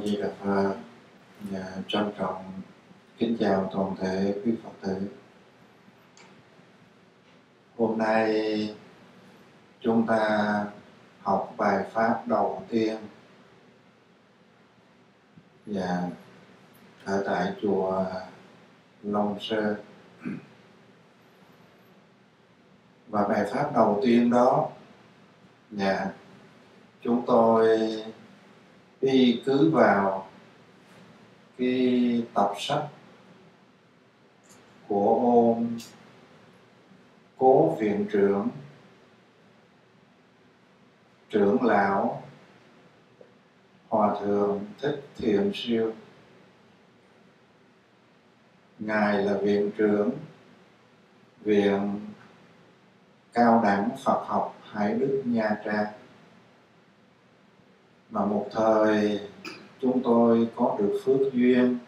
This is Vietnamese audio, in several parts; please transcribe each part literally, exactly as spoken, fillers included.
Di Đà Phật. Dạ, trân trọng kính chào toàn thể quý Phật tử. Hôm nay chúng ta học bài pháp đầu tiên, dạ, ở tại chùa Long Sơn. Và bài pháp đầu tiên đó, dạ, chúng tôi đi cứ vào cái tập sách của ông Cố Viện Trưởng, trưởng lão Hòa Thượng Thích Thiện Siêu. Ngài là Viện Trưởng Viện Cao đẳng Phật học Hải Đức Nha Trang. Mà một thời chúng tôi có được phước duyên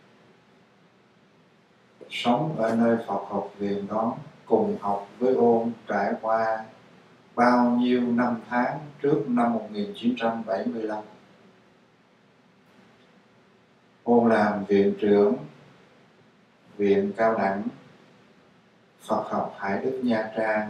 sống ở nơi Phật học viện đó, cùng học với ông trải qua bao nhiêu năm tháng trước năm một nghìn chín trăm bảy mươi lăm. Ông làm Viện Trưởng Viện Cao đẳng Phật học Hải Đức Nha Trang.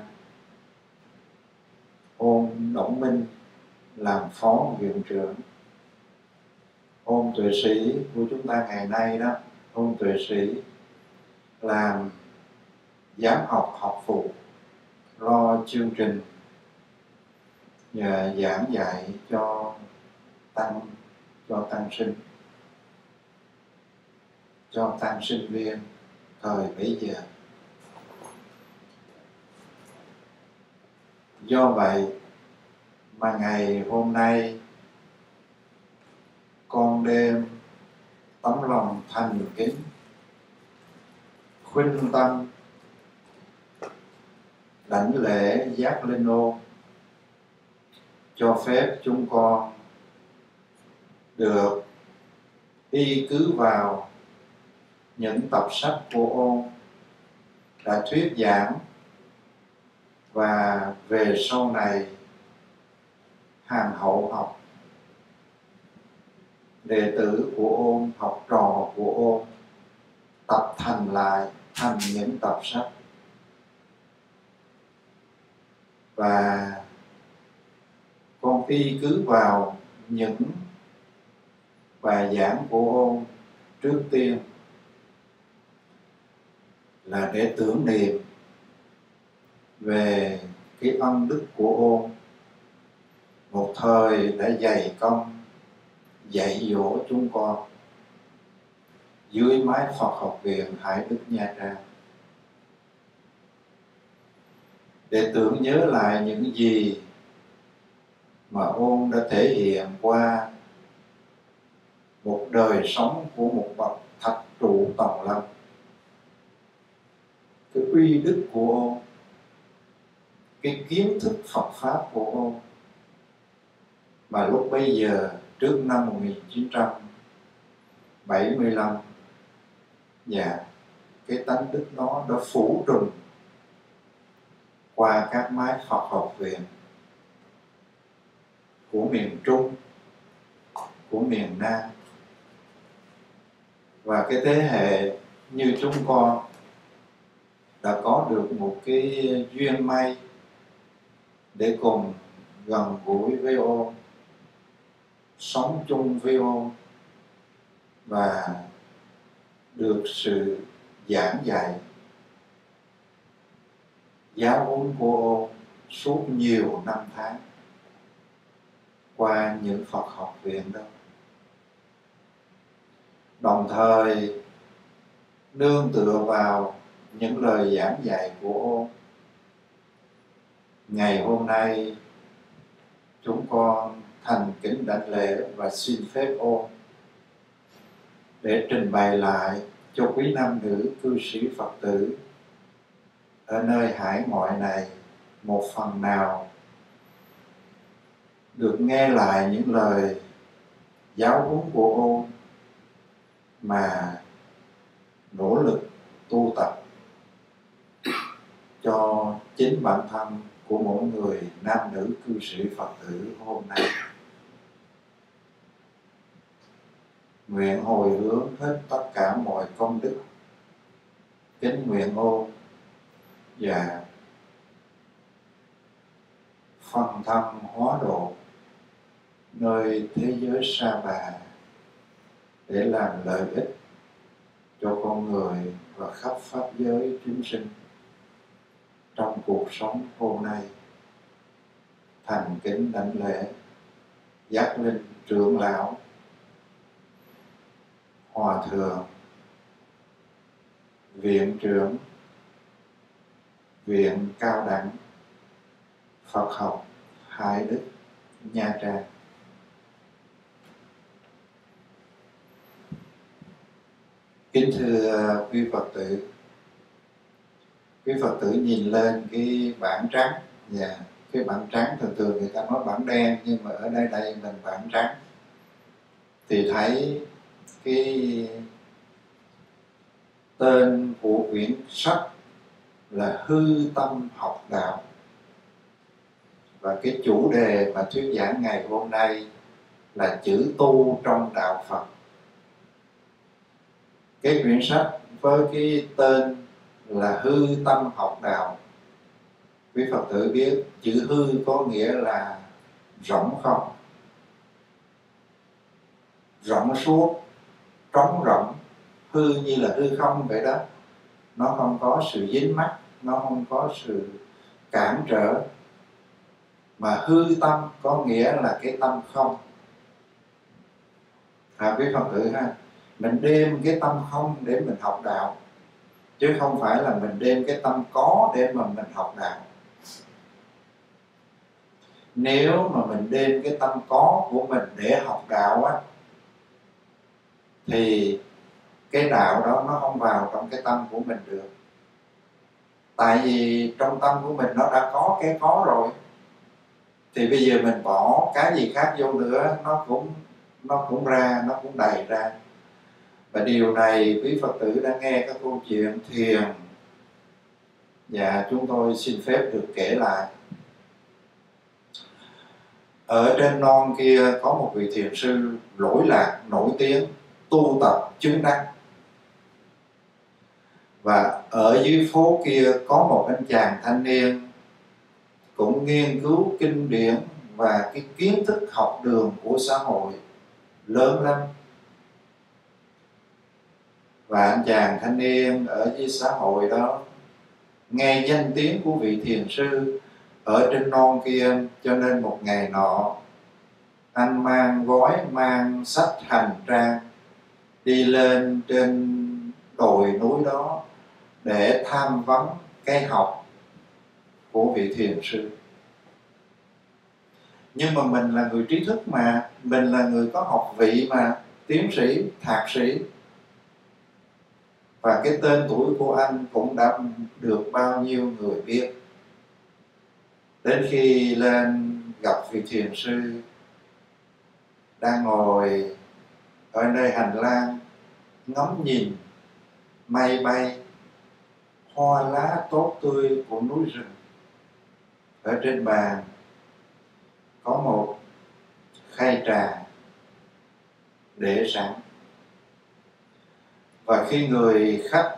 Ông Đổng Minh làm Phó Viện Trưởng. Ông Tuệ Sĩ của chúng ta ngày nay đó, ông Tuệ Sĩ làm giám học học phụ, lo chương trình và giảng dạy cho tăng cho tăng sinh cho tăng sinh viên thời bấy giờ. Do vậy mà ngày hôm nay con đem tấm lòng thành kính khuynh tâm đảnh lễ giác linh ô, cho phép chúng con được y cứ vào những tập sách của ông đã thuyết giảng, và về sau này hàng hậu học, đệ tử của ông, học trò của ông tập thành lại thành những tập sách. Và con y cứ vào những bài giảng của ông trước tiên là để tưởng niệm về cái ân đức của ông một thời đã dày công dạy dỗ chúng con dưới mái Phật học viện Hải Đức Nha Trang, để tưởng nhớ lại những gì mà ông đã thể hiện qua một đời sống của một bậc thạch trụ tòng lâm. Cái uy đức của ông, cái kiến thức Phật Pháp của ông mà lúc bấy giờ trước năm một nghìn chín trăm bảy mươi lăm, và cái tánh đức đó đã phủ trùm qua các mái Phật học viện của miền Trung, của miền Nam. Và cái thế hệ như chúng con đã có được một cái duyên may để cùng gần gũi với ông, sống chung với ông và được sự giảng dạy giáo huấn của ông suốt nhiều năm tháng qua những Phật học viện đó. Đồng thời nương tựa vào những lời giảng dạy của ông, ngày hôm nay chúng con thành kính đảnh lễ và xin phép ông để trình bày lại cho quý nam nữ cư sĩ Phật tử ở nơi hải ngoại này một phần nào được nghe lại những lời giáo huấn của ông mà nỗ lực tu tập cho chính bản thân của mỗi người nam nữ cư sĩ Phật tử hôm nay. nguyện hồi hướng hết tất cả mọi công đức, kính nguyện ôn và phân thân hóa độ nơi thế giới Sa Bà để làm lợi ích cho con người và khắp pháp giới chúng sinh trong cuộc sống hôm nay. Thành kính đảnh lễ giác linh trưởng lão, hòa thượng, viện trưởng Viện Cao đẳng Phật học Hải Đức, Nha Trang. Kính thưa quý Phật tử, quý Phật tử nhìn lên cái bảng trắng, và cái bảng trắng thường thường người ta nói bảng đen, nhưng mà ở đây đây mình bảng trắng, thì thấy cái tên của quyển sách là Hư Tâm Học Đạo, và cái chủ đề mà thuyết giảng ngày hôm nay là chữ tu trong đạo Phật. Cái quyển sách với cái tên là Hư Tâm Học Đạo, quý Phật tử biết chữ hư có nghĩa là rỗng không, rỗng suốt, trống rỗng, hư như là hư không vậy đó. Nó không có sự dính mắc, nó không có sự cản trở. Mà hư tâm có nghĩa là cái tâm không. À, quý Phật tử ha, mình đem cái tâm không để mình học đạo, chứ không phải là mình đem cái tâm có để mà mình học đạo. Nếu mà mình đem cái tâm có của mình để học đạo á, thì cái đạo đó nó không vào trong cái tâm của mình được. Tại vì trong tâm của mình nó đã có cái có rồi, thì bây giờ mình bỏ cái gì khác vô nữa, nó cũng nó cũng ra, nó cũng đầy ra. Và điều này quý Phật tử đã nghe các câu chuyện thiền, và chúng tôi xin phép được kể lại. Ở trên non kia có một vị thiền sư lỗi lạc nổi tiếng, tu tập chứng đắc. Và ở dưới phố kia có một anh chàng thanh niên cũng nghiên cứu kinh điển và cái kiến thức học đường của xã hội lớn lắm. Và anh chàng thanh niên ở dưới xã hội đó nghe danh tiếng của vị thiền sư ở trên non kia, cho nên một ngày nọ anh mang gói, mang sách hành trang đi lên trên đồi núi đó để tham vấn cái học của vị thiền sư. Nhưng mà mình là người trí thức mà, mình là người có học vị mà, tiến sĩ, thạc sĩ. Và cái tên tuổi của anh cũng đã được bao nhiêu người biết. Đến khi lên gặp vị thiền sư đang ngồi ở nơi hành lang ngắm nhìn mây bay, hoa lá tốt tươi của núi rừng. Ở trên bàn có một khay trà để sẵn. Và khi người khách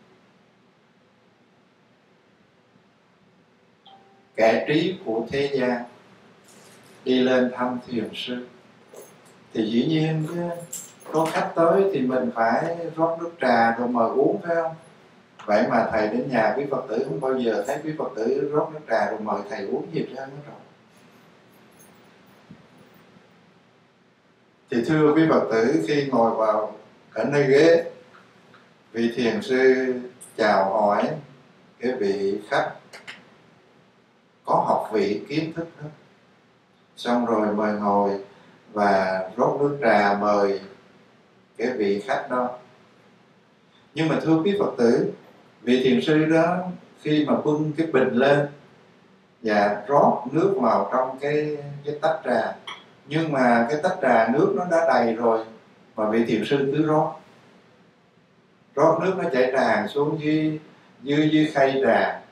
kẻ trí của thế gian đi lên thăm thiền sư, thì dĩ nhiên có khách tới thì mình phải rót nước trà rồi mời uống, phải không? Vậy mà thầy đến nhà quý Phật tử không bao giờ thấy quý Phật tử rót nước trà rồi mời thầy uống gì hết rồi. Thì thưa quý Phật tử, khi ngồi vào ở nơi ghế, vị thiền sư chào hỏi cái vị khách có học vị kiến thức đó, xong rồi mời ngồi và rót nước trà mời cái vị khách đó. Nhưng mà thưa quý Phật tử, vị thiền sư đó khi mà bưng cái bình lên và rót nước vào trong cái, cái tách trà, nhưng mà cái tách trà nước nó đã đầy rồi, mà vị thiền sư cứ rót rót nước nó chảy tràn xuống dưới dưới dưới khay trà.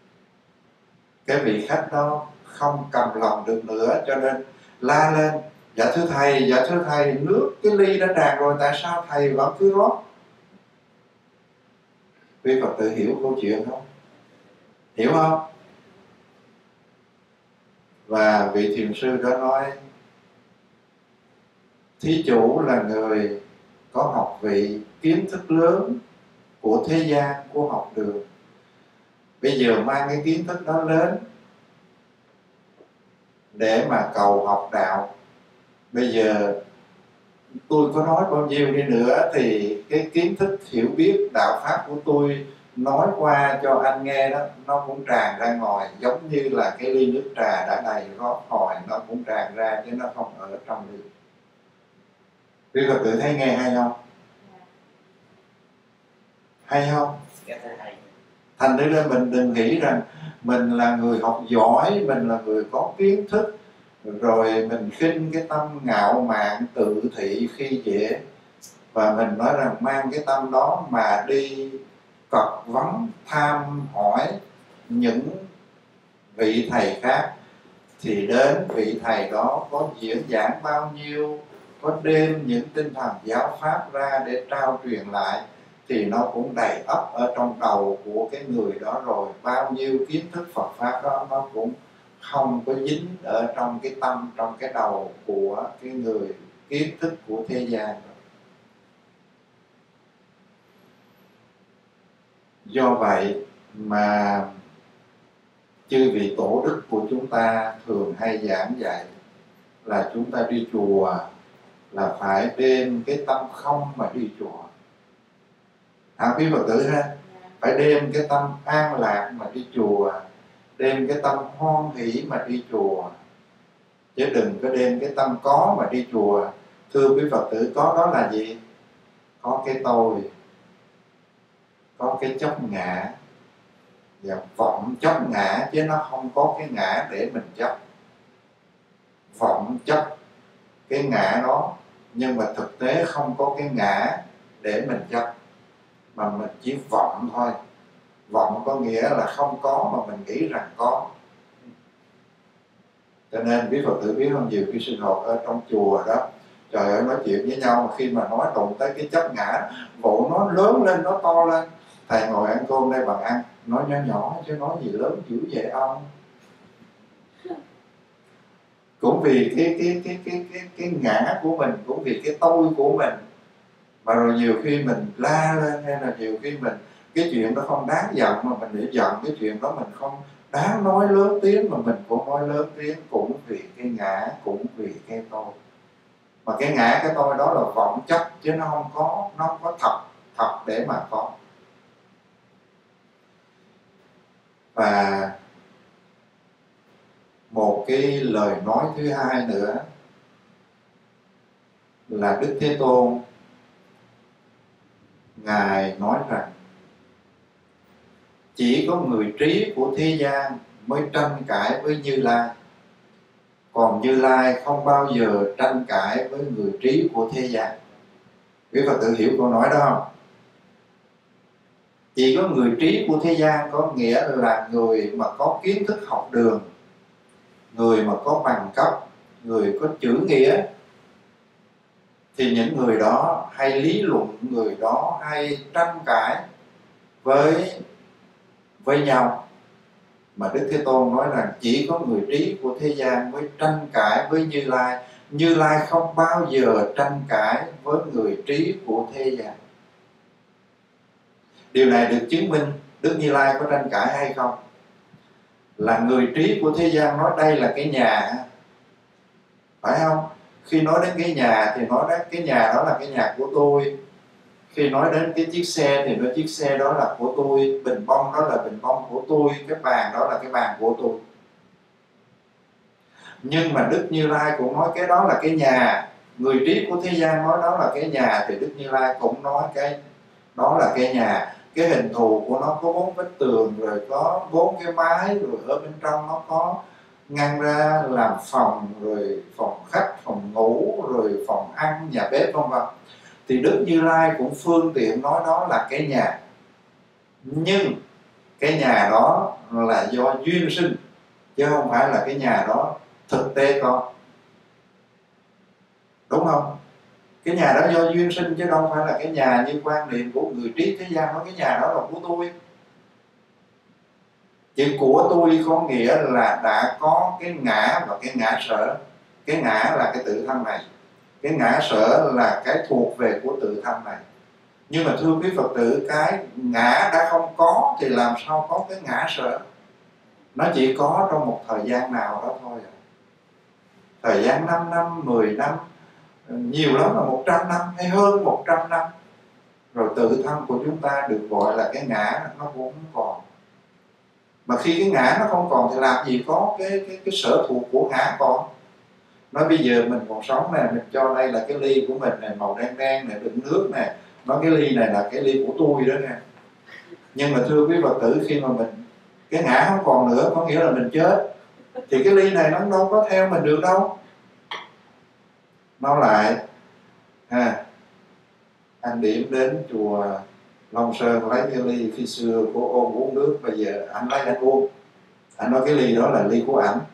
Cái vị khách đó không cầm lòng được nữa, cho nên la lên Dạ thưa thầy, dạ thưa thầy, nước cái ly đã tràn rồi, tại sao thầy vẫn cứ rót? Quý Phật tử hiểu câu chuyện không? Hiểu không? Và vị thiền sư đã nói, thí chủ là người có học vị kiến thức lớn của thế gian, của học đường. Bây giờ mang cái kiến thức đó lớn để mà cầu học đạo. Bây giờ tôi có nói bao nhiêu đi nữa thì cái kiến thức hiểu biết đạo pháp của tôi nói qua cho anh nghe đó, nó cũng tràn ra ngoài, giống như là cái ly nước trà đã đầy rót hồi, nó cũng tràn ra chứ nó không ở trong ly. Quý Phật tử thấy nghe hay không? Hay không? Thành thử ra mình đừng nghĩ rằng mình là người học giỏi, mình là người có kiến thức, rồi mình khinh cái tâm ngạo mạn tự thị khi dễ, và mình nói rằng mang cái tâm đó mà đi cật vấn tham hỏi những vị thầy khác, thì đến vị thầy đó có diễn giảng bao nhiêu, có đem những tinh thần giáo pháp ra để trao truyền lại, thì nó cũng đầy ắp ở trong đầu của cái người đó rồi. Bao nhiêu kiến thức Phật pháp đó nó cũng không có dính ở trong cái tâm, trong cái đầu của cái người kiến thức của thế gian. Do vậy mà chư vị tổ đức của chúng ta thường hay giảng dạy là chúng ta đi chùa là phải đem cái tâm không mà đi chùa. Hả quý Phật tử ha? Phải đem cái tâm an lạc mà đi chùa, đem cái tâm hoan hỷ mà đi chùa, chứ đừng có đem cái tâm có mà đi chùa. Thưa quý Phật tử, có đó là gì? Có cái tôi, có cái chấp ngã và vọng chấp ngã, chứ nó không có cái ngã để mình chấp. Vọng chấp cái ngã đó, nhưng mà thực tế không có cái ngã để mình chấp, mà mình chỉ vọng thôi. Vọng có nghĩa là không có mà mình nghĩ rằng có. Cho nên quý Phật tử biết không, nhiều khi sinh hoạt ở trong chùa đó, trời ơi, nói chuyện với nhau mà khi mà nói đụng tới cái chấp ngã, bộ nó lớn lên, nó to lên. Thầy ngồi ăn cơm đây bằng ăn, nói nhỏ nhỏ chứ nói gì lớn dữ vậy ông. Cũng vì cái cái cái cái cái cái ngã của mình, cũng vì cái tôi của mình, mà rồi nhiều khi mình la lên, hay là nhiều khi mình cái chuyện đó không đáng giận mà mình để giận cái chuyện đó, mình không đáng nói lớn tiếng mà mình cũng nói lớn tiếng, cũng vì cái ngã, cũng vì cái tôi. Mà cái ngã, cái tôi đó là vọng chấp, chứ nó không có, nó không có thật thật để mà có. Và một cái lời nói thứ hai nữa là Đức Thế Tôn Ngài nói rằng chỉ có người trí của thế gian mới tranh cãi với Như Lai, còn Như Lai không bao giờ tranh cãi với người trí của thế gian. Quý Phật tử hiểu câu nói đó không? Chỉ có người trí của thế gian có nghĩa là người mà có kiến thức học đường, người mà có bằng cấp, người có chữ nghĩa, thì những người đó hay lý luận, người đó hay tranh cãi với với nhau. Mà Đức Thế Tôn nói rằng chỉ có người trí của thế gian mới tranh cãi với Như Lai. Như Lai không bao giờ tranh cãi với người trí của thế gian. Điều này được chứng minh Đức Như Lai có tranh cãi hay không? Là người trí của thế gian nói đây là cái nhà, phải không? Khi nói đến cái nhà thì nói đến cái nhà đó là cái nhà của tôi. Khi nói đến cái chiếc xe thì nói chiếc xe đó là của tôi, bình bông đó là bình bông của tôi, cái bàn đó là cái bàn của tôi. Nhưng mà Đức Như Lai cũng nói cái đó là cái nhà. Người trí của thế gian nói đó là cái nhà, thì Đức Như Lai cũng nói cái đó là cái nhà. Cái hình thù của nó có bốn vách tường, rồi có bốn cái mái, rồi ở bên trong nó có ngăn ra làm phòng, rồi phòng khách, phòng ngủ, rồi phòng ăn, nhà bếp, vân vân. Thì Đức Như Lai cũng phương tiện nói đó là cái nhà. Nhưng cái nhà đó là do duyên sinh, chứ không phải là cái nhà đó thực tế có. đúng không? Cái nhà đó do duyên sinh chứ đâu phải là cái nhà như quan niệm của người trí thế gian nói cái nhà đó là của tôi. Chữ của tôi có nghĩa là đã có cái ngã và cái ngã sở. Cái ngã là cái tự thân này, cái ngã sở là cái thuộc về của tự thân này. Nhưng mà thưa quý Phật tử, cái ngã đã không có thì làm sao có cái ngã sở? Nó chỉ có trong một thời gian nào đó thôi. Thời gian năm năm, mười năm, nhiều lắm là một trăm năm hay hơn một trăm năm. Rồi tự thân của chúng ta được gọi là cái ngã nó cũng không còn. Mà khi cái ngã nó không còn thì làm gì có cái, cái, cái sở thuộc của ngã còn. Nói bây giờ mình còn sống nè, mình cho đây là cái ly của mình này, màu đen đen này, đựng nước nè. Nói cái ly này là cái ly của tôi đó nè. Nhưng mà thưa quý Phật tử, khi mà mình cái ngã không còn nữa, có nghĩa là mình chết, thì cái ly này nó đâu có theo mình được đâu. Nó lại ha, anh Điểm đến chùa Long Sơn lấy cái ly khi xưa của Ôn uống nước, bây giờ anh lấy anh uống. Anh nói cái ly đó là ly của ảnh.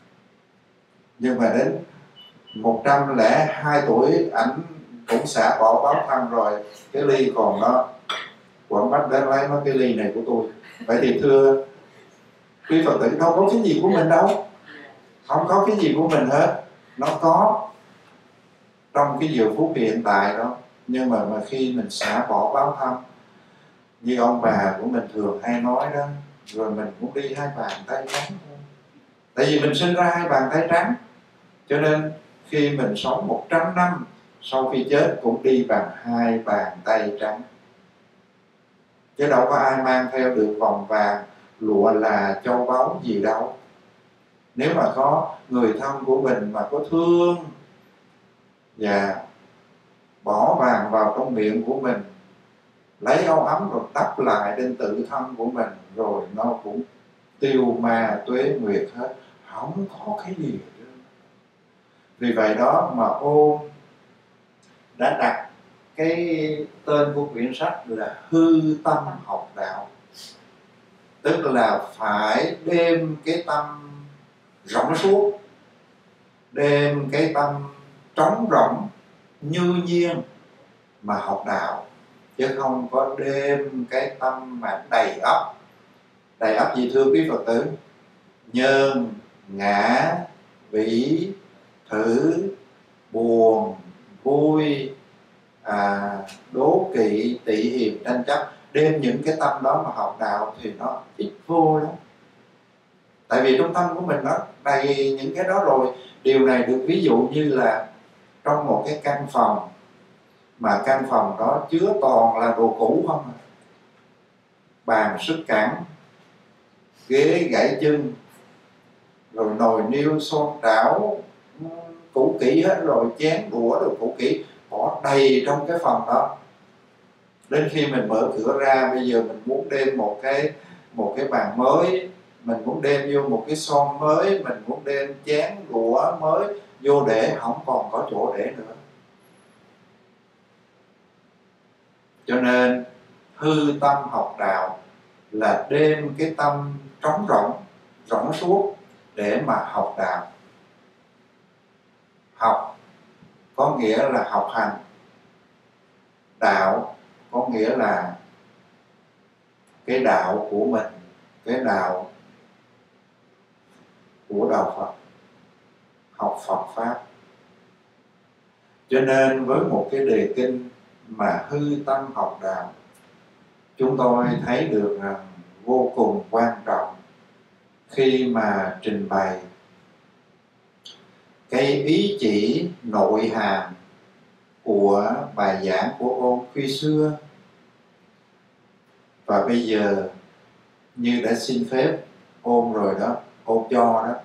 Nhưng mà đến một trăm lẻ hai tuổi ảnh cũng xả bỏ báo thân rồi, cái ly còn đó, quẩn bắt đến lấy nói cái ly này của tôi. Vậy thì thưa quý Phật tử, đâu có cái gì của mình đâu, không có cái gì của mình hết. Nó có trong cái giờ phút hiện tại đó, nhưng mà, mà khi mình xả bỏ báo thân, như ông bà của mình thường hay nói đó, rồi mình cũng đi hai bàn tay trắng thôi. Tại vì mình sinh ra hai bàn tay trắng, cho nên khi mình sống một trăm năm, sau khi chết cũng đi bằng hai bàn tay trắng. Chứ đâu có ai mang theo được vòng vàng, lụa là châu báu gì đâu. Nếu mà có người thân của mình mà có thương và bỏ vàng vào trong miệng của mình, lấy áo ấm rồi đắp lại trên tự thân của mình, rồi nó cũng tiêu ma tuế nguyệt hết, không có cái gì hết. Vì vậy đó mà Ôn đã đặt cái tên của quyển sách là Hư Tâm Học Đạo. Tức là phải đem cái tâm rỗng suốt, đem cái tâm trống rỗng như nhiên mà học đạo, chứ không có đem cái tâm mà đầy ắp. Đầy ắp gì thưa quý Phật tử? Nhân, ngã, vĩ, thử, buồn, vui, à, đố kỵ, tị hiềm, tranh chấp. Đem những cái tâm đó mà học đạo thì nó ít vô lắm. Tại vì trong tâm của mình nó đầy những cái đó rồi. Điều này được ví dụ như là trong một cái căn phòng, mà căn phòng đó chứa toàn là đồ cũ không à. Bàn sứt cẳng, ghế gãy chân, rồi nồi niêu son trảo cũ kỹ hết rồi, chén đũa rồi cũ kỹ, bỏ đầy trong cái phòng đó. Đến khi mình mở cửa ra, bây giờ mình muốn đem một cái một cái bàn mới, mình muốn đem vô một cái son mới, mình muốn đem chén đũa mới vô để, không còn có chỗ để nữa. Cho nên hư tâm học đạo là đem cái tâm trống rỗng, rỗng suốt để mà học đạo. Học có nghĩa là học hành, đạo có nghĩa là cái đạo của mình, cái đạo của đạo Phật, học Phật Pháp. Cho nên với một cái đề kinh mà hư tâm học đạo, chúng tôi thấy được rằng vô cùng quan trọng khi mà trình bày cái ý chỉ nội hàm của bài giảng của Ôn khi xưa. Và bây giờ như đã xin phép Ôn rồi đó, Ôn cho đó,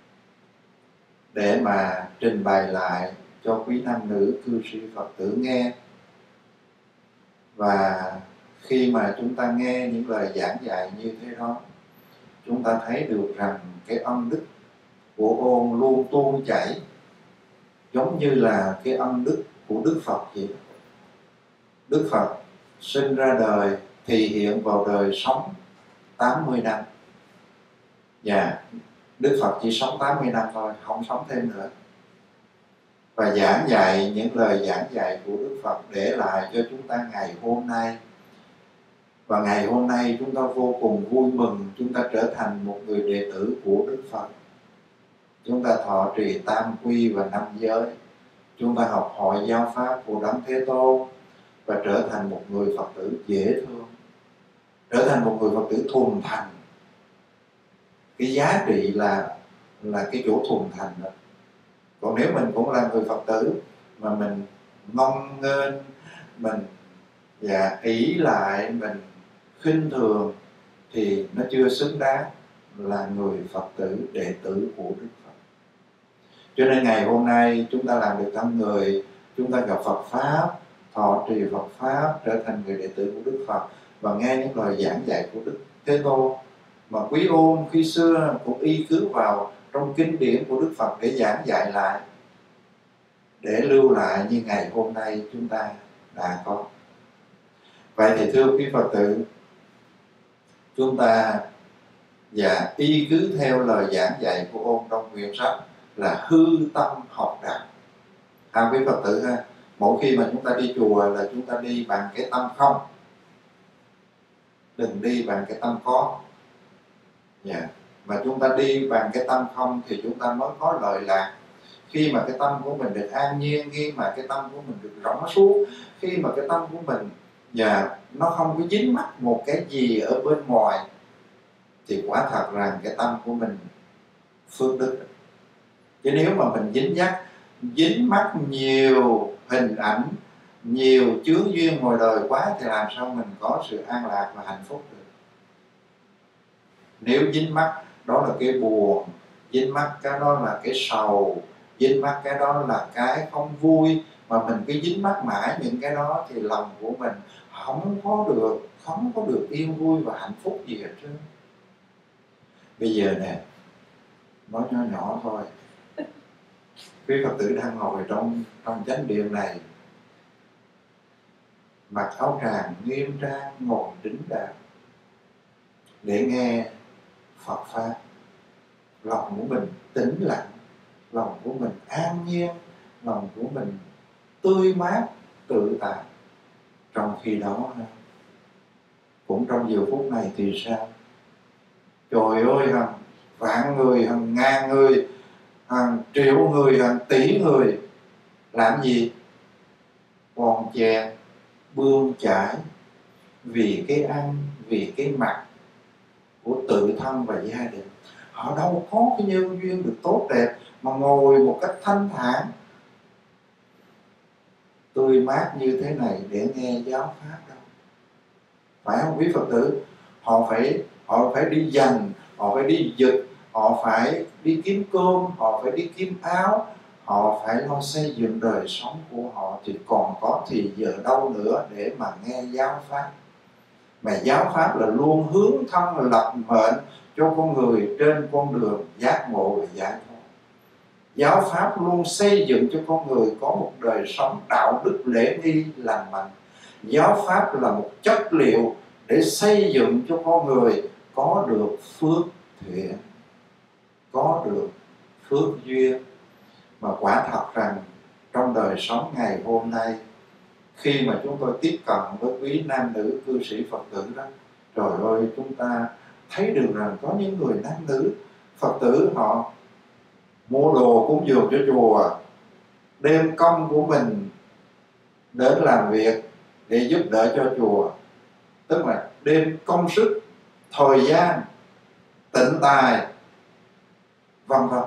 để mà trình bày lại cho quý nam nữ cư sĩ Phật tử nghe. Và khi mà chúng ta nghe những lời giảng dạy như thế đó, chúng ta thấy được rằng cái ân đức của Ôn luôn tuôn chảy, giống như là cái ân đức của Đức Phật vậy. Đức Phật sinh ra đời thì hiện vào đời sống tám mươi năm. Và Đức Phật chỉ sống tám mươi năm thôi, không sống thêm nữa. và giảng dạy những lời giảng dạy của Đức Phật để lại cho chúng ta ngày hôm nay. Và ngày hôm nay chúng ta vô cùng vui mừng, chúng ta trở thành một người đệ tử của Đức Phật. Chúng ta thọ trì tam quy và năm giới, chúng ta học hỏi giáo pháp của Đấng Thế Tôn và trở thành một người Phật tử dễ thương, trở thành một người Phật tử thuần thành. Cái giá trị là là cái chỗ thuần thành đó. Còn nếu mình cũng là người Phật tử mà mình ngông nghênh, mình và ỷ lại, mình khinh thường thì nó chưa xứng đáng là người Phật tử, đệ tử của Đức Phật. Cho nên ngày hôm nay chúng ta làm được thăm người, chúng ta gặp Phật Pháp, thọ trì Phật Pháp, trở thành người đệ tử của Đức Phật và nghe những lời giảng dạy của Đức Thế Tôn mà Quý Ôn khi xưa cũng y cứ vào trong kinh điển của Đức Phật để giảng dạy lại, để lưu lại như ngày hôm nay chúng ta đã có. Vậy thì thưa quý Phật tử, chúng ta và y cứ theo lời giảng dạy của Ôn trong quyển sách là hư tâm học đạo. À, quý Phật tử ha, mỗi khi mà chúng ta đi chùa là chúng ta đi bằng cái tâm không, đừng đi bằng cái tâm có. Yeah. Mà chúng ta đi bằng cái tâm không thì chúng ta mới có lợi lạc. Khi mà cái tâm của mình được an nhiên, khi mà cái tâm của mình được rỗng suốt, khi mà cái tâm của mình và nó không có dính mắc một cái gì ở bên ngoài, thì quả thật rằng cái tâm của mình phước đức. Chứ nếu mà mình dính dắt, dính mắc nhiều hình ảnh, nhiều chướng duyên ngoài đời quá thì làm sao mình có sự an lạc và hạnh phúc được. Nếu dính mắc đó là cái buồn, dính mắc cái đó là cái sầu, dính mắc cái đó là cái không vui, mà mình cứ dính mắc mãi những cái đó thì lòng của mình không có được, không có được yên vui và hạnh phúc gì hết trơn. Bây giờ nè, nói nhỏ nhỏ thôi, quý Phật tử đang ngồi trong trong chánh điện này, mặc áo tràng nghiêm trang, ngồi đính đạc để nghe Phật Pháp. Lòng của mình tĩnh lặng, lòng của mình an nhiên, lòng của mình tươi mát, tự tại. Trong khi đó, cũng trong giờ phút này thì sao? Trời ơi, hàng vạn người, hàng ngàn người, hàng triệu người, hàng tỷ người làm gì? Bon chen, bươn chải vì cái ăn, vì cái mặc của tự thân và gia đình. Họ đâu có cái nhân duyên được tốt đẹp mà ngồi một cách thanh thản, tươi mát như thế này để nghe giáo pháp đâu. Phải không quý Phật tử? Họ phải họ phải đi dành, họ phải đi giật, họ phải đi kiếm cơm, họ phải đi kiếm áo, họ phải lo xây dựng đời sống của họ, thì còn có thì giờ đâu nữa để mà nghe giáo pháp. Mà giáo pháp là luôn hướng thân lập mệnh cho con người trên con đường giác ngộ và giải thoát. Giáo pháp luôn xây dựng cho con người có một đời sống đạo đức lễ nghi lành mạnh. Giáo pháp là một chất liệu để xây dựng cho con người có được phước thiện, có được phước duyên. Mà quả thật rằng trong đời sống ngày hôm nay, khi mà chúng tôi tiếp cận với quý nam nữ cư sĩ Phật tử đó, trời ơi, chúng ta thấy được rằng có những người nam nữ Phật tử họ mua đồ cúng dường cho chùa, đem công của mình đến làm việc để giúp đỡ cho chùa, tức là đem công sức, thời gian, tịnh tài, vân vân.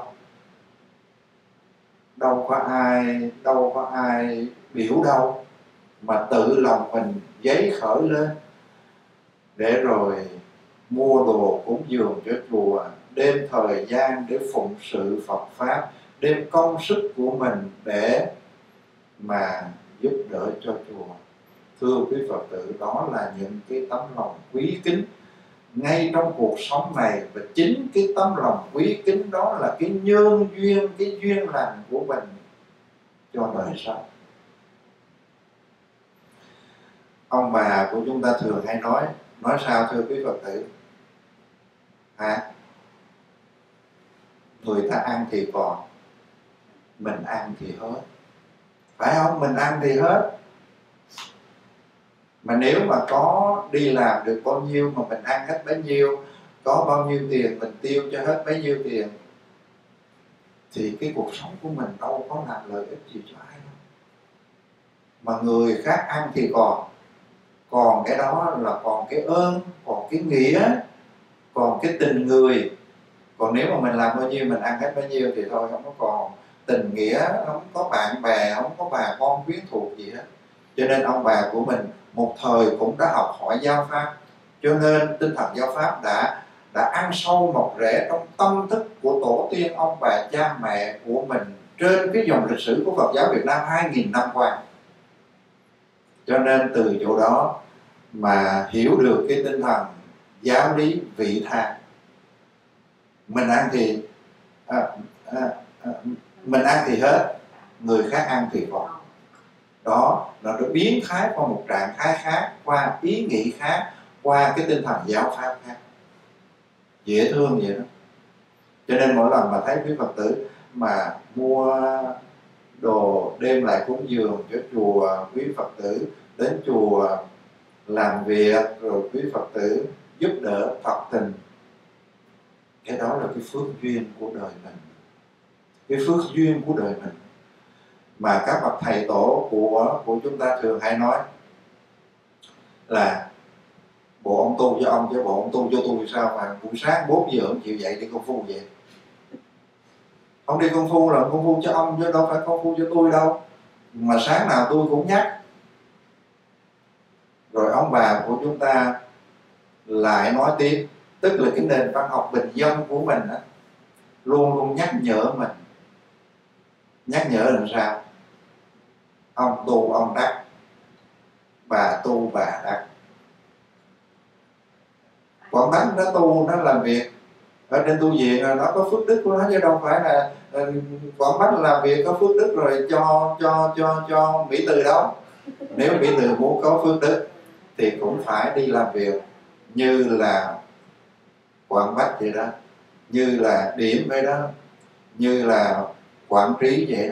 Đâu có ai, đâu có ai biểu đâu, mà tự lòng mình giấy khởi lên để rồi mua đồ cúng dường cho chùa, đem thời gian để phụng sự Phật Pháp, đem công sức của mình để mà giúp đỡ cho chùa. Thưa quý Phật tử, đó là những cái tấm lòng quý kính ngay trong cuộc sống này, và chính cái tấm lòng quý kính đó là cái nhân duyên, cái duyên lành của mình cho đời sống. Ông bà của chúng ta thường hay nói, nói sao thưa quý Phật tử? À, người ta ăn thì còn, mình ăn thì hết. phải không? Mình ăn thì hết, mà nếu mà có đi làm được bao nhiêu mà mình ăn hết bấy nhiêu, có bao nhiêu tiền mình tiêu cho hết bấy nhiêu tiền, thì cái cuộc sống của mình đâu có làm lợi ích gì cho ai đâu. Mà người khác ăn thì còn còn cái đó là còn cái ơn, còn cái nghĩa, còn cái tình người. Còn nếu mà mình làm bao nhiêu mình ăn hết bấy nhiêu thì thôi, không có còn tình nghĩa, không có bạn bè, không có bà con quyến thuộc gì hết. Cho nên ông bà của mình một thời cũng đã học hỏi giáo pháp, cho nên tinh thần giáo pháp đã đã ăn sâu mọc rễ trong tâm thức của tổ tiên ông bà cha mẹ của mình trên cái dòng lịch sử của Phật giáo Việt Nam hai nghìn năm qua. Cho nên từ chỗ đó mà hiểu được cái tinh thần giáo lý vị tha. Mình ăn thì à, à, à, mình ăn thì hết, người khác ăn thì còn. Đó là nó biến thái qua một trạng thái khác, qua ý nghĩ khác, qua cái tinh thần giáo pháp khác. Dễ thương vậy đó. Cho nên mỗi lần mà thấy quý Phật tử mà mua đồ đem lại cúng dường cho chùa, quý Phật tử đến chùa làm việc, rồi quý Phật tử giúp đỡ Phật tình, cái đó là cái phước duyên của đời mình, cái phước duyên của đời mình. Mà các bậc thầy tổ của của chúng ta thường hay nói là bộ ông tu cho ông chứ bộ ông tu cho tôi sao mà buổi sáng bốn giờ ông chịu dậy đi công phu vậy. Ông đi công phu là công phu cho ông chứ đâu phải công phu cho tôi đâu, mà sáng nào tôi cũng nhắc. Rồi ông bà của chúng ta lại nói tiếp, tức là cái nền văn học bình dân của mình á, luôn luôn nhắc nhở mình. Nhắc nhở làm sao? Ông tu ông đắc, bà tu bà đắc. Quảng Bánh nó tu, nó làm việc ở trên tu viện là nó có phước đức của nó, chứ đâu phải là Quảng Bánh làm việc có phước đức rồi cho cho cho cho Mỹ Từ đâu. Nếu Mỹ Từ muốn có phước đức thì cũng phải đi làm việc như là Quảng Bách vậy đó, như là Điểm vậy đó, như là Quảng Trí vậy đó.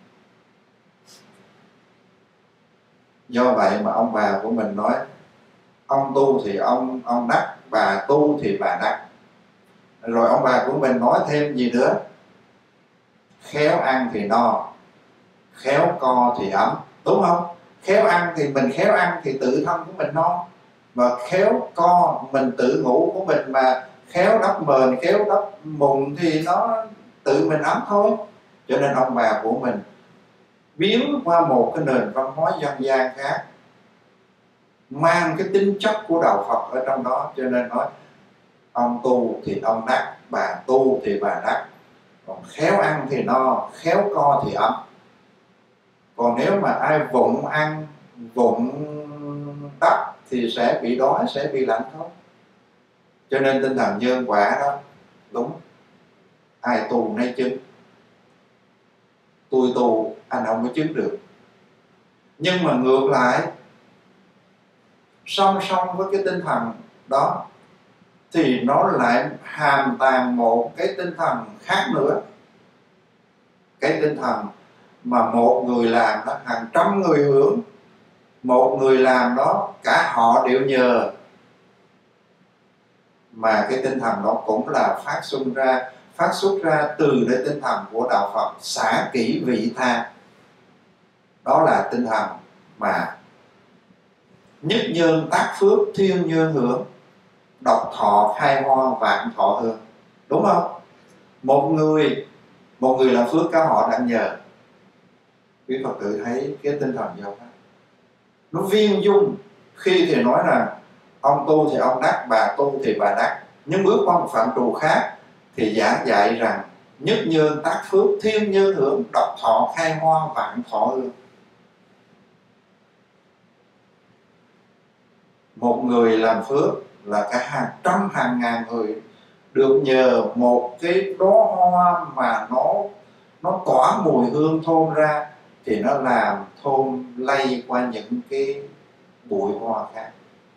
Do vậy mà ông bà của mình nói ông tu thì ông ông đắc, bà tu thì bà đắc. Rồi ông bà của mình nói thêm gì nữa? Khéo ăn thì no, khéo co thì ấm, đúng không? Khéo ăn thì mình khéo ăn thì tự thân của mình no, mà khéo co mình tự ngủ của mình mà khéo đắp mền, khéo đắp mùng thì nó tự mình ấm thôi. Cho nên ông bà của mình biến qua một cái nền văn hóa dân gian khác, mang cái tính chất của đạo Phật ở trong đó. Cho nên nói ông tu thì ông đắc, bà tu thì bà đắc. Còn khéo ăn thì no, khéo co thì ấm. Còn nếu mà ai vụng ăn, vụng đắp thì sẽ bị đói, sẽ bị lạnh thôi. Cho nên tinh thần nhân quả đó đúng, ai tu nấy chứng. Tôi tu anh không có chứng được. Nhưng mà ngược lại, song song với cái tinh thần đó thì nó lại hàm tàng một cái tinh thần khác nữa. Cái tinh thần mà một người làm đó hàng trăm người hưởng, một người làm đó cả họ đều nhờ. Mà cái tinh thần đó cũng là phát xuất ra phát xuất ra từ cái tinh thần của đạo Phật xả kỷ vị tha. Đó là tinh thần mà nhất nhân tác phước thiên nhân hưởng, độc thọ khai hoa vạn thọ hương, đúng không? Một người một người làm phước cả họ đang nhờ. Quý Phật tử thấy cái tinh thần giáo pháp nó viên dung. Khi thì nói rằng ông tu thì ông đắc, bà tu thì bà đắc, nhưng bước qua một phạm trù khác thì giảng dạy rằng nhất nhân tác phước thiên nhân hưởng, độc thọ khai hoa vạn thọ hương. Một người làm phước là cả hàng trăm hàng ngàn người được nhờ một cái đóa hoa mà nó nó tỏa mùi hương thơm ra, thì nó làm thơm lây qua những cái bụi hoa khác.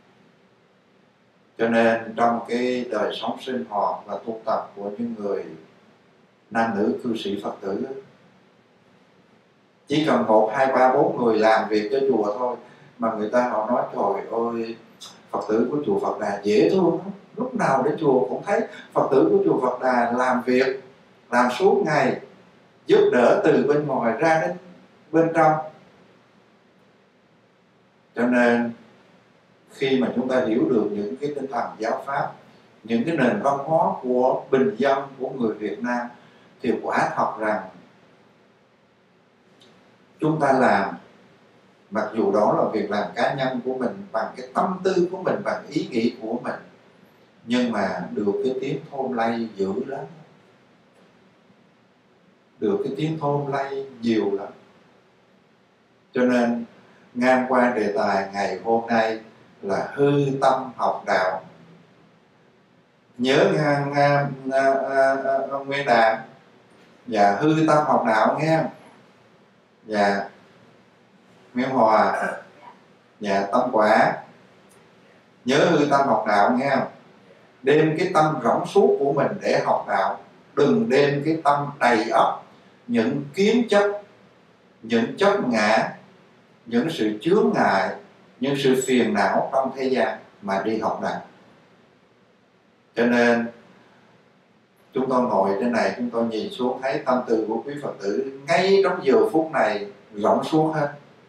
Cho nên trong cái đời sống sinh hoạt và tu tập của những người nam nữ cư sĩ Phật tử, Chỉ cần một hai ba bốn người làm việc cho chùa thôi mà người ta họ nói trời ơi, Phật tử của chùa Phật Đà dễ thương lắm. Lúc nào đến chùa cũng thấy Phật tử của chùa Phật Đà làm việc, làm suốt ngày, giúp đỡ từ bên ngoài ra đến bên trong. Cho nên khi mà chúng ta hiểu được những cái tinh thần giáo pháp, những cái nền văn hóa của bình dân của người Việt Nam, thì quả thật rằng chúng ta làm, mặc dù đó là việc làm cá nhân của mình, bằng cái tâm tư của mình, bằng ý nghĩ của mình, nhưng mà được cái tiếng thôn lay dữ lắm, được cái tiếng thôn lay nhiều lắm. Cho nên ngang qua đề tài ngày hôm nay là hư tâm học đạo. Nhớ ngang à, à, à, à, Nguyên Đàn và hư tâm học đạo nghe. Và Nguyễn Hòa và Tâm Quả, nhớ hư tâm học đạo nghe không? Đem cái tâm rỗng suốt của mình để học đạo, đừng đem cái tâm đầy ắp những kiến chấp, những chấp ngã, những sự chướng ngại, những sự phiền não trong thế gian mà đi học đạo. Cho nên chúng tôi ngồi trên này, chúng tôi nhìn xuống thấy tâm tư của quý Phật tử ngay trong giờ phút này rỗng suốt hết,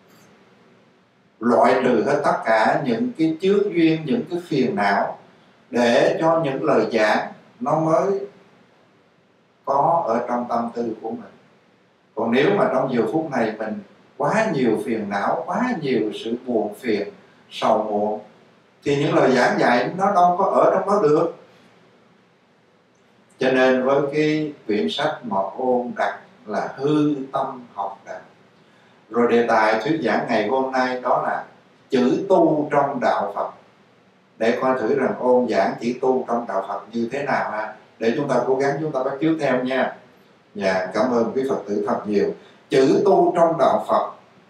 loại trừ hết tất cả những cái chướng duyên, những cái phiền não, để cho những lời giảng nó mới có ở trong tâm tư của mình. Còn nếu mà trong giờ phút này mình quá nhiều phiền não, quá nhiều sự buồn phiền, sầu muộn, thì những lời giảng dạy nó đâu có ở trong đó được. Cho nên với cái quyển sách mà ôn đặt là hư tâm học đạo. Rồi đề tài thuyết giảng ngày hôm nay đó là chữ tu trong đạo Phật. Để coi thử rằng ôn giảng chữ tu trong đạo Phật như thế nào ha. Để chúng ta cố gắng chúng ta bắt chước theo nha. Và cảm ơn quý Phật tử thật nhiều. Chữ tu trong đạo Phật,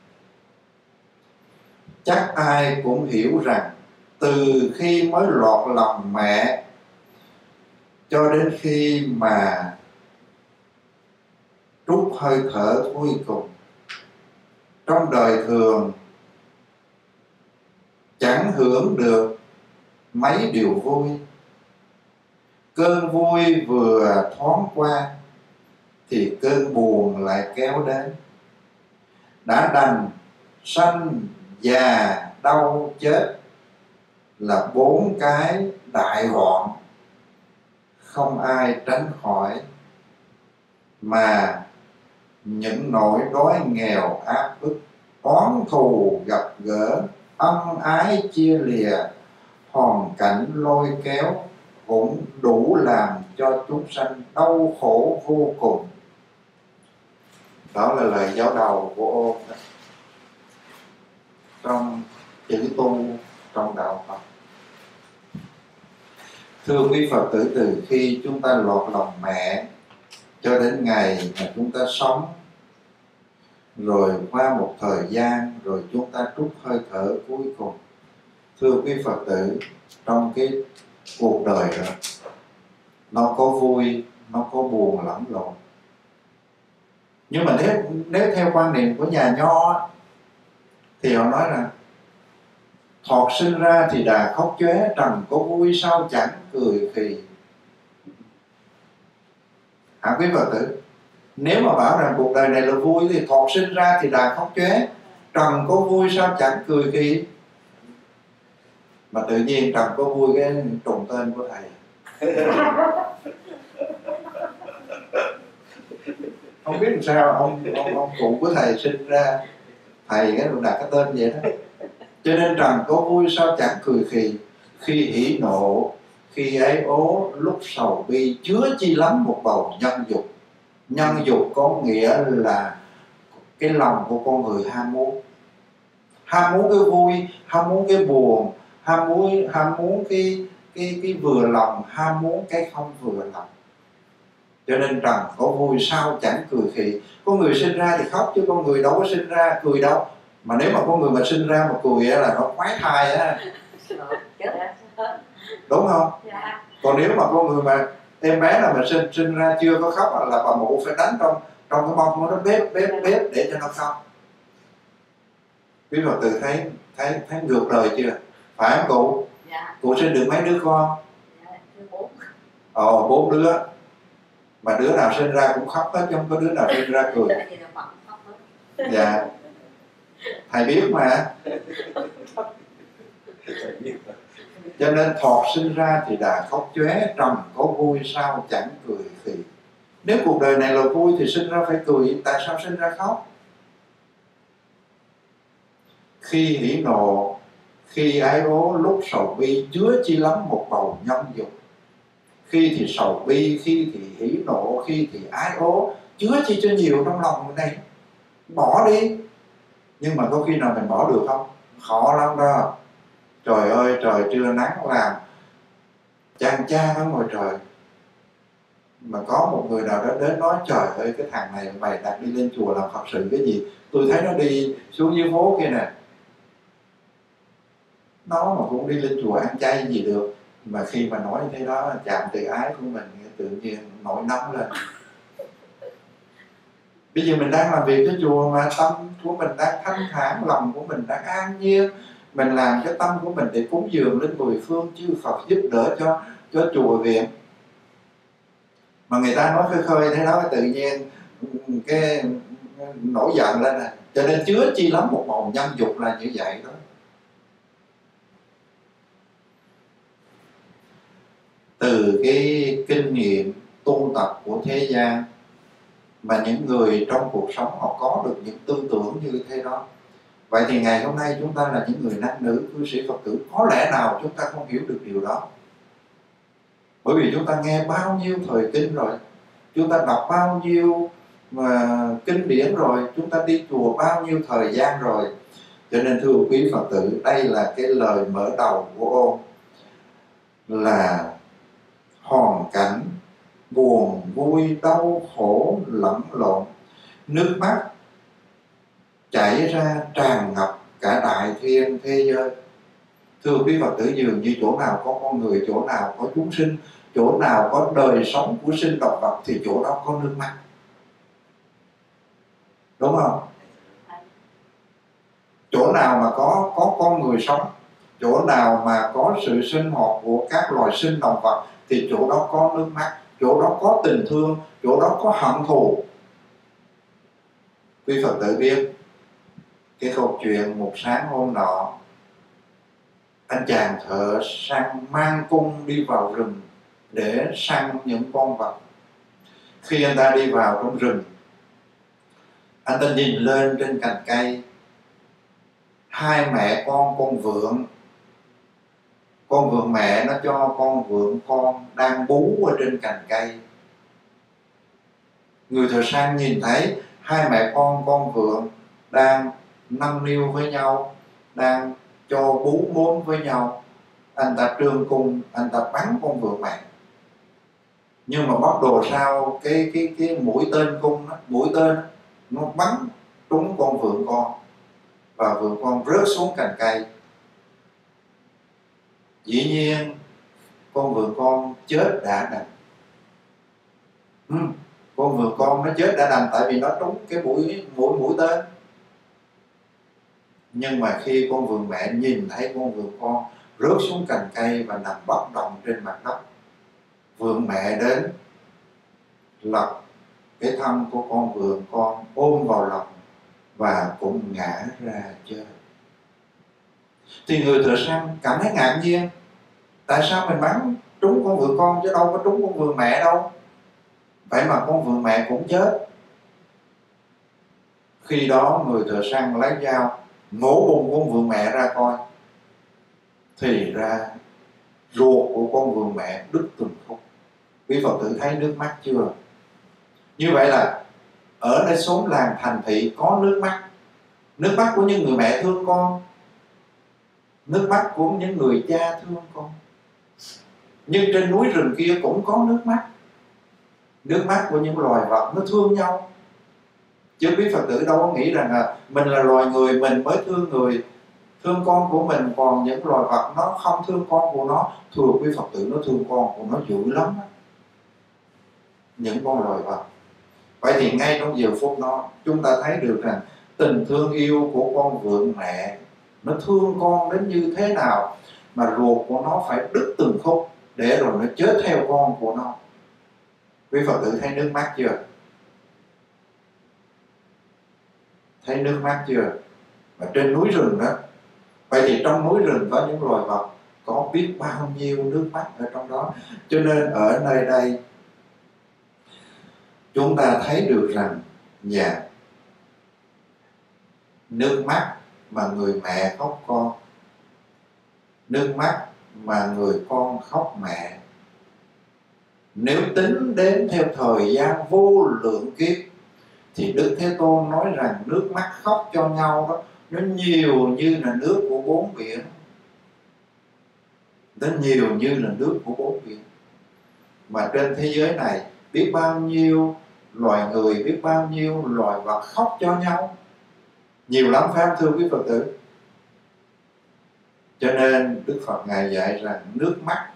chắc ai cũng hiểu rằng từ khi mới lọt lòng mẹ cho đến khi mà trút hơi thở cuối cùng, trong đời thường chẳng hưởng được mấy điều vui. Cơn vui vừa thoáng qua thì cơn buồn lại kéo đến. Đã đành sanh già đau chết là bốn cái đại gọn, không ai tránh khỏi. Mà những nỗi đói nghèo áp bức, oán thù gặp gỡ, ân ái chia lìa, hoàn cảnh lôi kéo, cũng đủ làm cho chúng sanh đau khổ vô cùng. Đó là lời giáo đầu của ôn đó, trong chữ tu trong đạo Phật. Thưa quý Phật tử, từ khi chúng ta lọt lòng mẹ cho đến ngày mà chúng ta sống, rồi qua một thời gian rồi chúng ta trút hơi thở cuối cùng, thưa quý Phật tử, trong cái cuộc đời đó nó có vui, nó có buồn lẫn lộn. Nhưng mà nếu, nếu theo quan niệm của nhà Nho thì họ nói rằng thoạt sinh ra thì đà khóc chóe, trần có vui sao chẳng cười khì. Hả quý Phật tử? Nếu mà bảo rằng cuộc đời này là vui thì thoạt sinh ra thì đà khóc chóe, trần có vui sao chẳng cười khì. Mà tự nhiên trần có vui cái trùng tên của thầy. Không biết làm sao ông, ông, ông cụ của thầy sinh ra thầy cái đặt cái tên vậy đó. Cho nên trần có vui sao chẳng cười khì. Khi hỉ nộ, khi ái ố, lúc sầu bi, chứa chi lắm một bầu nhân dục. Nhân dục có nghĩa là cái lòng của con người ham muốn. Ham muốn cái vui, ham muốn cái buồn, ham muốn, ham muốn cái, cái, cái vừa lòng, ham muốn cái không vừa lòng. Cho nên trần có vui sao chẳng cười khì. Con người sinh ra thì khóc chứ con người đâu có sinh ra cười đâu. Mà nếu mà con người mà sinh ra mà cười là nó quái thai á, đúng không? Còn nếu mà con người mà em bé nào mà sinh sinh ra chưa có khóc là bà mụ phải đánh trong trong cái mông nó bếp bếp bếp để cho nó khóc. Quý Phật tử thấy thấy thấy ngược lời chưa? Phải không cụ? Dạ. Cụ sinh được mấy đứa con? Dạ, bốn. Ồ, bốn đứa. Mà đứa nào sinh ra cũng khóc hết chứ không có đứa nào sinh ra cười. Dạ. Thầy biết mà. Cho nên thọt sinh ra thì đã khóc chóe, trầm có vui sao chẳng cười khì. Nếu cuộc đời này là vui thì sinh ra phải cười, tại sao sinh ra khóc? Khi hỉ nộ, khi ái ố, lúc sầu bi, chứa chi lắm một bầu nhâm dục. Khi thì sầu bi, khi thì hỉ nộ, khi thì ái ố, chứa chi cho nhiều trong lòng người này. Bỏ đi. Nhưng mà có khi nào mình bỏ được không? Khó lắm đó. Trời ơi, trời trưa nắng làm chang chang ở ngoài trời, mà có một người nào đó đến nói trời ơi cái thằng này mày đặt đi lên chùa làm Phật sự cái gì? Tôi thấy nó đi xuống dưới phố kia nè, nó mà cũng đi lên chùa ăn chay gì được. Mà khi mà nói thế đó, chạm tự ái của mình tự nhiên nổi nóng lên. Bây giờ mình đang làm việc cho chùa mà tâm của mình đang thanh thản, lòng của mình đang an nhiên, mình làm cái tâm của mình để cúng dường lên mười phương chư Phật, giúp đỡ cho cho chùa viện. Mà người ta nói khơi khơi thế đó, tự nhiên cái nổi giận lên nè. Cho nên chứa chi lắm một bầu nhâm dục là như vậy đó. Từ cái kinh nghiệm tu tập của thế gian mà những người trong cuộc sống họ có được những tư tưởng như thế đó. Vậy thì ngày hôm nay chúng ta là những người nam nữ cư sĩ Phật tử, có lẽ nào chúng ta không hiểu được điều đó? Bởi vì chúng ta nghe bao nhiêu thời kinh rồi, chúng ta đọc bao nhiêu mà kinh điển rồi, chúng ta đi chùa bao nhiêu thời gian rồi. Cho nên thưa quý Phật tử, đây là cái lời mở đầu của ôn, là hoàn cảnh buồn vui đau khổ lẫn lộn, nước mắt chảy ra tràn ngập cả đại thiên thế giới. Thưa quý Phật tử, dường như chỗ nào có con người, chỗ nào có chúng sinh, chỗ nào có đời sống của sinh động vật thì chỗ đó có nước mắt. Đúng không? Chỗ nào mà có có con người sống, chỗ nào mà có sự sinh hoạt của các loài sinh động vật thì chỗ đó có nước mắt, chỗ đó có tình thương, chỗ đó có hận thù. Quý Phật tử biết cái câu chuyện một sáng hôm nọ, anh chàng thợ săn mang cung đi vào rừng để săn những con vật. Khi anh ta đi vào trong rừng, anh ta nhìn lên trên cành cây, hai mẹ con con vượn. Con vượn mẹ nó cho con vượn con đang bú ở trên cành cây. Người thợ săn nhìn thấy hai mẹ con con vượn đang nâng niu với nhau, đang cho bú mốm với nhau. Anh ta trương cung, anh ta bắn con vượn mẹ. Nhưng mà bắt đồ sao cái cái cái mũi tên cung đó, mũi tên nó bắn trúng con vượn con, và vượn con rớt xuống cành cây. Dĩ nhiên con vượn con chết đã đành. Ừ, con vượn con nó chết đã đành tại vì nó trúng cái mũi mũi mũi tên. Nhưng mà khi con vượn mẹ nhìn thấy con vượn con rớt xuống cành cây và nằm bất động trên mặt đất, vượn mẹ đến lật cái thân của con vượn con ôm vào lòng và cũng ngã ra chết. Thì người thợ săn cảm thấy ngạc nhiên, tại sao mình bắn trúng con vượn con chứ đâu có trúng con vượn mẹ đâu, vậy mà con vượn mẹ cũng chết. Khi đó người thợ săn lấy dao mổ bụng con vượn mẹ ra coi, thì ra ruột của con vượn mẹ đứt từng khúc. Quý Phật tử thấy nước mắt chưa? Như vậy là ở nơi xóm làng thành thị có nước mắt, nước mắt của những người mẹ thương con, nước mắt của những người cha thương con. Nhưng trên núi rừng kia cũng có nước mắt, nước mắt của những loài vật nó thương nhau. Chứ quý Phật tử đâu có nghĩ rằng là mình là loài người mình mới thương người, thương con của mình, còn những loài vật nó không thương con của nó. Thưa quý Phật tử, nó thương con của nó dữ lắm đó. Những con loài vật. Vậy thì ngay trong giờ phút đó chúng ta thấy được rằng tình thương yêu của con vượn mẹ nó thương con đến như thế nào, mà ruột của nó phải đứt từng khúc để rồi nó chết theo con của nó. Quý Phật tử thấy nước mắt chưa? Thấy nước mắt chưa? Và trên núi rừng đó, vậy thì trong núi rừng có những loài vật có biết bao nhiêu nước mắt ở trong đó. Cho nên ở nơi đây chúng ta thấy được rằng dạ, nước mắt mà người mẹ khóc con, nước mắt mà người con khóc mẹ, nếu tính đến theo thời gian vô lượng kiếp thì Đức Thế Tôn nói rằng nước mắt khóc cho nhau đó nó nhiều như là nước của bốn biển. Nó nhiều như là nước của bốn biển. Mà trên thế giới này biết bao nhiêu loài người, biết bao nhiêu loài vật khóc cho nhau, nhiều lắm phải không thưa quý Phật tử? Cho nên Đức Phật Ngài dạy rằng nước mắt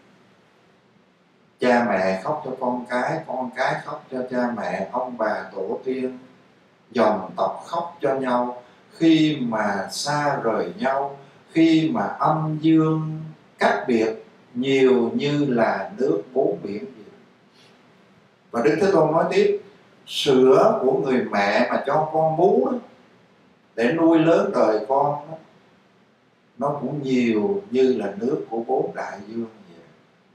cha mẹ khóc cho con cái, con cái khóc cho cha mẹ, ông bà tổ tiên, dòng tộc khóc cho nhau khi mà xa rời nhau, khi mà âm dương cách biệt, nhiều như là nước bốn biển. Và Đức Thế Tôn nói tiếp, sữa của người mẹ mà cho con bú đó, để nuôi lớn đời con đó, nó cũng nhiều như là nước của bốn đại dương vậy.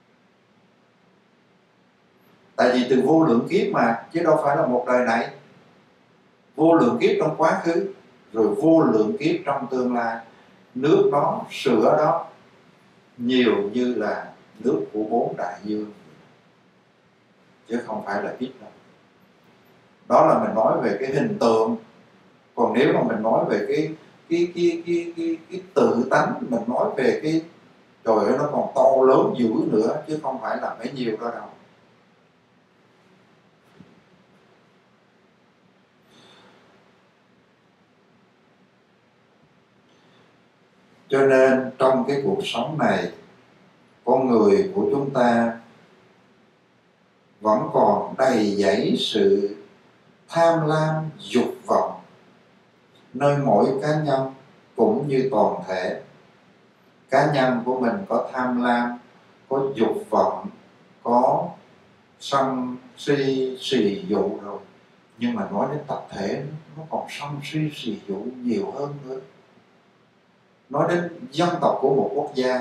Tại vì từ vô lượng kiếp mà, chứ đâu phải là một đời này. Vô lượng kiếp trong quá khứ, rồi vô lượng kiếp trong tương lai, nước đó, sữa đó nhiều như là nước của bốn đại dương, chứ không phải là ít đâu. Đó là mình nói về cái hình tượng. Còn nếu mà mình nói về cái cái cái cái cái, cái tự tánh, mình nói về cái trời ơi, nó còn to lớn dữ nữa, chứ không phải là mấy nhiều đó đâu. Cho nên trong cái cuộc sống này, con người của chúng ta vẫn còn đầy dẫy sự tham lam, dục vọng, nơi mỗi cá nhân cũng như toàn thể. Cá nhân của mình có tham lam, có dục vọng, có sân si xì dụ rồi, nhưng mà nói đến tập thể nó còn sân si xì dụ nhiều hơn nữa. Nói đến dân tộc của một quốc gia,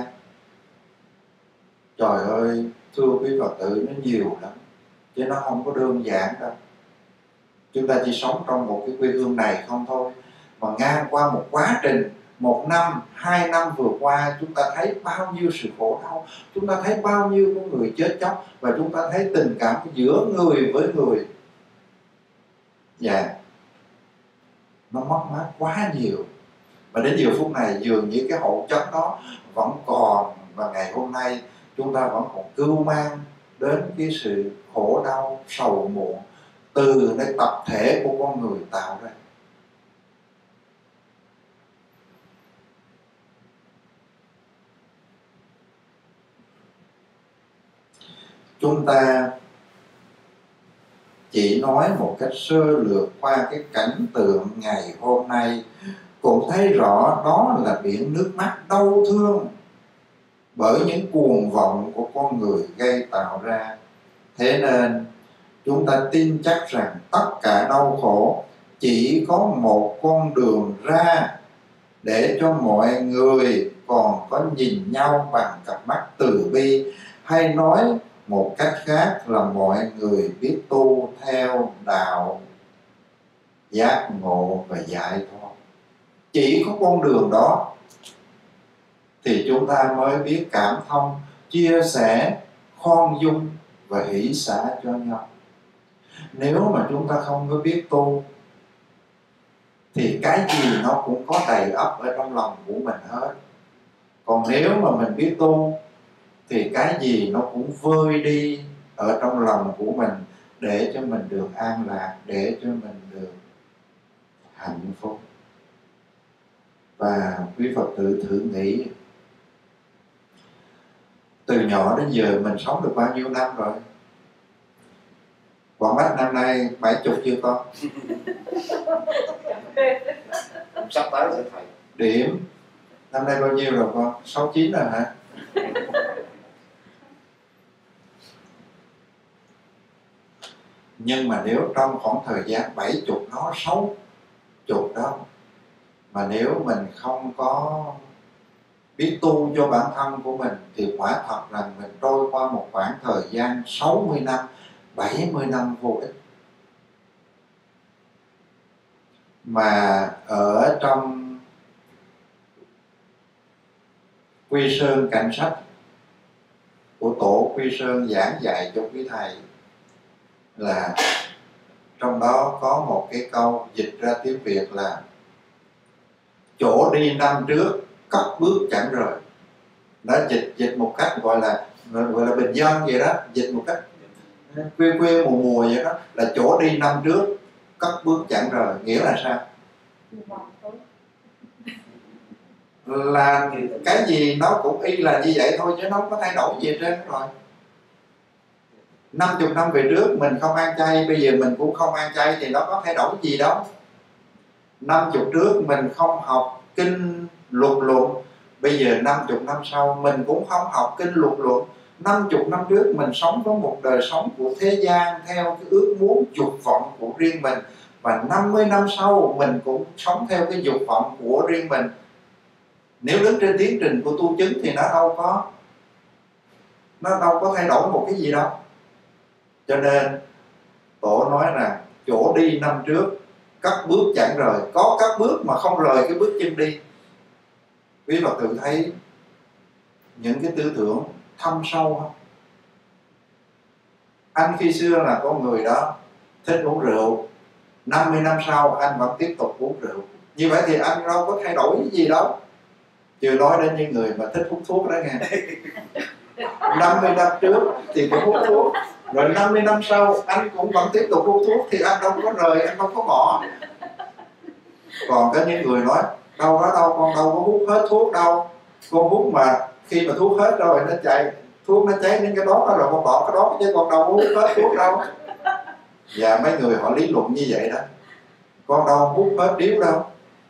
trời ơi thưa quý Phật tử, nó nhiều lắm, chứ nó không có đơn giản đâu. Chúng ta chỉ sống trong một cái quê hương này không thôi, mà ngang qua một quá trình, một năm, hai năm vừa qua, chúng ta thấy bao nhiêu sự khổ đau, chúng ta thấy bao nhiêu con người chết chóc, và chúng ta thấy tình cảm giữa người với người, dạ, nó mất mát quá nhiều. Và đến giờ phút này dường như cái hậu chất đó vẫn còn, và ngày hôm nay chúng ta vẫn còn cưu mang đến cái sự khổ đau, sầu muộn từ cái tập thể của con người tạo ra. Chúng ta chỉ nói một cách sơ lược qua cái cảnh tượng ngày hôm nay, cũng thấy rõ đó là biển nước mắt đau thương bởi những cuồng vọng của con người gây tạo ra. Thế nên chúng ta tin chắc rằng tất cả đau khổ chỉ có một con đường ra, để cho mọi người còn có nhìn nhau bằng cặp mắt từ bi, hay nói một cách khác là mọi người biết tu theo đạo giác ngộ và giải thoát. Chỉ có con đường đó thì chúng ta mới biết cảm thông, chia sẻ, khoan dung và hỷ xả cho nhau. Nếu mà chúng ta không có biết tu thì cái gì nó cũng có đầy ắp ở trong lòng của mình hết. Còn nếu mà mình biết tu thì cái gì nó cũng vơi đi ở trong lòng của mình, để cho mình được an lạc, để cho mình được hạnh phúc. Và quý Phật tử thử nghĩ, từ nhỏ đến giờ mình sống được bao nhiêu năm rồi? Còn Bách năm nay bảy chục chưa con? Sắp tới sẽ thầy. Điểm năm nay bao nhiêu rồi con? Sáu chín rồi hả? Nhưng mà nếu trong khoảng thời gian bảy chục đó, sáu chục đó, mà nếu mình không có biết tu cho bản thân của mình thì quả thật là mình trôi qua một khoảng thời gian sáu mươi năm, bảy mươi năm vô ích. Mà ở trong Quy Sơn Cảnh Sách của tổ Quy Sơn giảng dạy cho quý thầy là trong đó có một cái câu dịch ra tiếng Việt là chỗ đi năm trước cất bước chẳng rời. Nó dịch dịch một cách gọi là gọi là bình dân vậy đó, dịch một cách quê quê mùa mùa vậy đó, là chỗ đi năm trước cất bước chẳng rời. Nghĩa là sao? Là cái gì nó cũng y là như vậy thôi, chứ nó không có thay đổi gì hết trơn rồi. Năm chục năm về trước mình không ăn chay, bây giờ mình cũng không ăn chay thì nó có thay đổi gì đâu. Năm chục trước mình không học kinh luật luận, bây giờ năm chục năm sau mình cũng không học kinh luật luận. Năm chục năm trước mình sống với một đời sống của thế gian theo cái ước muốn dục vọng của riêng mình, và năm mươi năm sau mình cũng sống theo cái dục vọng của riêng mình. Nếu đứng trên tiến trình của tu chứng thì nó đâu có nó đâu có thay đổi một cái gì đâu. Cho nên tổ nói là chỗ đi năm trước cất bước chẳng rời. Có cất bước mà không rời cái bước chân đi. Quý Phật tử thấy những cái tư tưởng thâm sâu không? Anh khi xưa là con người đó thích uống rượu, năm mươi năm sau anh vẫn tiếp tục uống rượu. Như vậy thì anh đâu có thay đổi cái gì đâu. Chưa nói đến những người mà thích hút thuốc đó nghe. năm mươi năm trước thì cũng hút thuốc, rồi năm mươi năm sau anh cũng vẫn tiếp tục hút thuốc, thì anh đâu có rời, anh đâu có bỏ. Còn có những người nói đâu đó đâu, con đâu có hút hết thuốc đâu, con hút mà khi mà thuốc hết rồi nó chạy, thuốc nó cháy đến cái đó rồi con bỏ cái đó, chứ con đâu có hút hết thuốc đâu. Và mấy người họ lý luận như vậy đó, con đâu hút hết điếu đâu.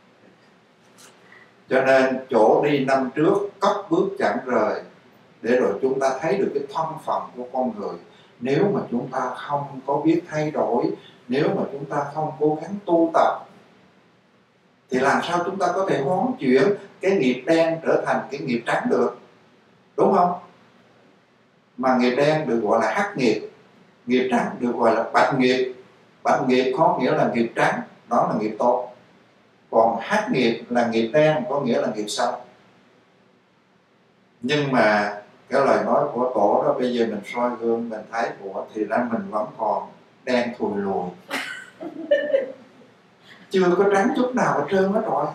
Cho nên chỗ đi năm trước cất bước chẳng rời, để rồi chúng ta thấy được cái thân phận của con người. Nếu mà chúng ta không có biết thay đổi, nếu mà chúng ta không cố gắng tu tập, thì làm sao chúng ta có thể hoán chuyển cái nghiệp đen trở thành cái nghiệp trắng được, đúng không? Mà nghiệp đen được gọi là hắc nghiệp, nghiệp trắng được gọi là bạch nghiệp. Bạch nghiệp có nghĩa là nghiệp trắng, đó là nghiệp tốt. Còn hắc nghiệp là nghiệp đen, có nghĩa là nghiệp xấu. Nhưng mà cái lời nói của tổ đó, bây giờ mình soi gương mình thấy của thì ra mình vẫn còn đen thùi lùi, chưa có trắng chút nào ở trơn hết rồi.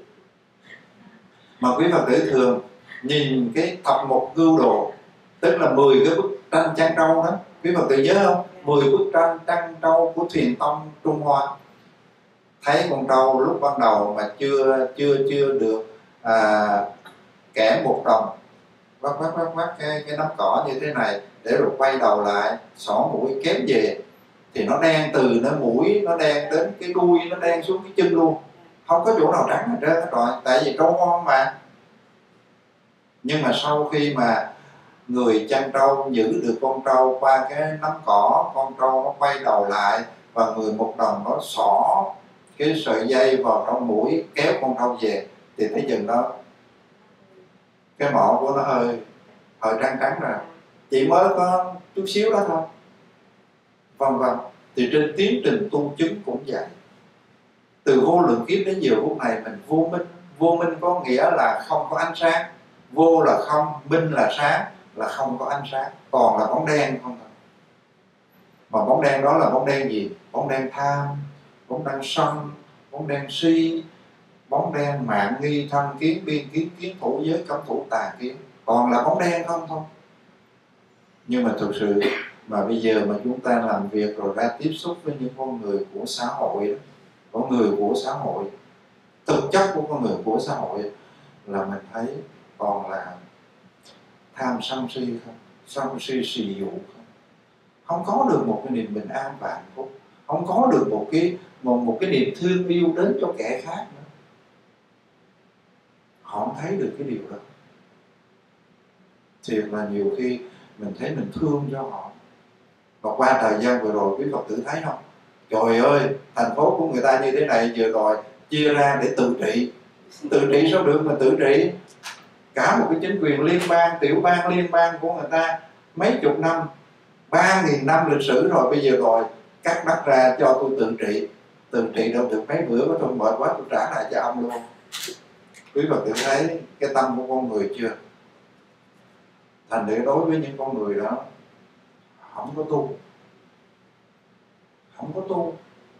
Mà quý Phật tử thường nhìn cái thập một cưu đồ, tức là mười cái bức tranh Trăng Trâu đó, quý Phật tử nhớ không? mười bức tranh Trăng Trâu của Thiền Tông Trung Hoa. Thấy con trâu lúc ban đầu mà chưa chưa chưa được à, kẻ một đồng, vắt vắt vắt vắt cái, cái nắm cỏ như thế này, để rồi quay đầu lại xỏ mũi kéo về, thì nó đen từ nó mũi, nó đen đến cái đuôi, nó đen xuống cái chân luôn, không có chỗ nào trắng hết trơn rồi, tại vì trâu ngon mà. Nhưng mà sau khi mà người chăn trâu giữ được con trâu qua cái nắm cỏ, con trâu nó quay đầu lại, và người một đồng nó xỏ cái sợi dây vào trong mũi kéo con trâu về, thì thấy chừng đó cái mỏ của nó hơi hơi trắng trắng rồi, chỉ mới có chút xíu đó thôi. Vân vân. Thì trên tiến trình tu chứng cũng vậy. Từ vô lượng kiếp đến giờ phút này mình vô minh. Vô minh có nghĩa là không có ánh sáng. Vô là không, minh là sáng, là không có ánh sáng, còn là bóng đen không thôi. Mà bóng đen đó là bóng đen gì? Bóng đen tham, bóng đen sân, bóng đen si, bóng đen mạng nghi thân kiến biên kiến kiến thủ giới cấm thủ tà kiến, còn là bóng đen không thôi. Nhưng mà thực sự mà bây giờ mà chúng ta làm việc rồi ra tiếp xúc với những con người của xã hội đó, con người của xã hội, thực chất của con người của xã hội, là mình thấy còn là tham sân si không, sân si xì dụ không, không có được một cái niềm bình an và hạnh phúc, không có được một cái một, một cái niềm thương yêu đến cho kẻ khác nữa. Họ không thấy được cái điều đó. Thiệt là nhiều khi mình thấy mình thương cho họ. Và qua thời gian vừa rồi quý Phật tử thấy không, trời ơi, thành phố của người ta như thế này, vừa rồi chia ra để tự trị. Tự trị sao được mà tự trị? Cả một cái chính quyền liên bang, tiểu bang, liên bang của người ta mấy chục năm, ba nghìn năm lịch sử rồi, bây giờ rồi cắt đất ra cho tôi tự trị. Tự trị đâu được mấy bữa, tôi mệt quá tôi trả lại cho ông luôn. Quý Phật tử thấy cái tâm của con người chưa? Thành để đối với những con người đó, không có tu, không có tu.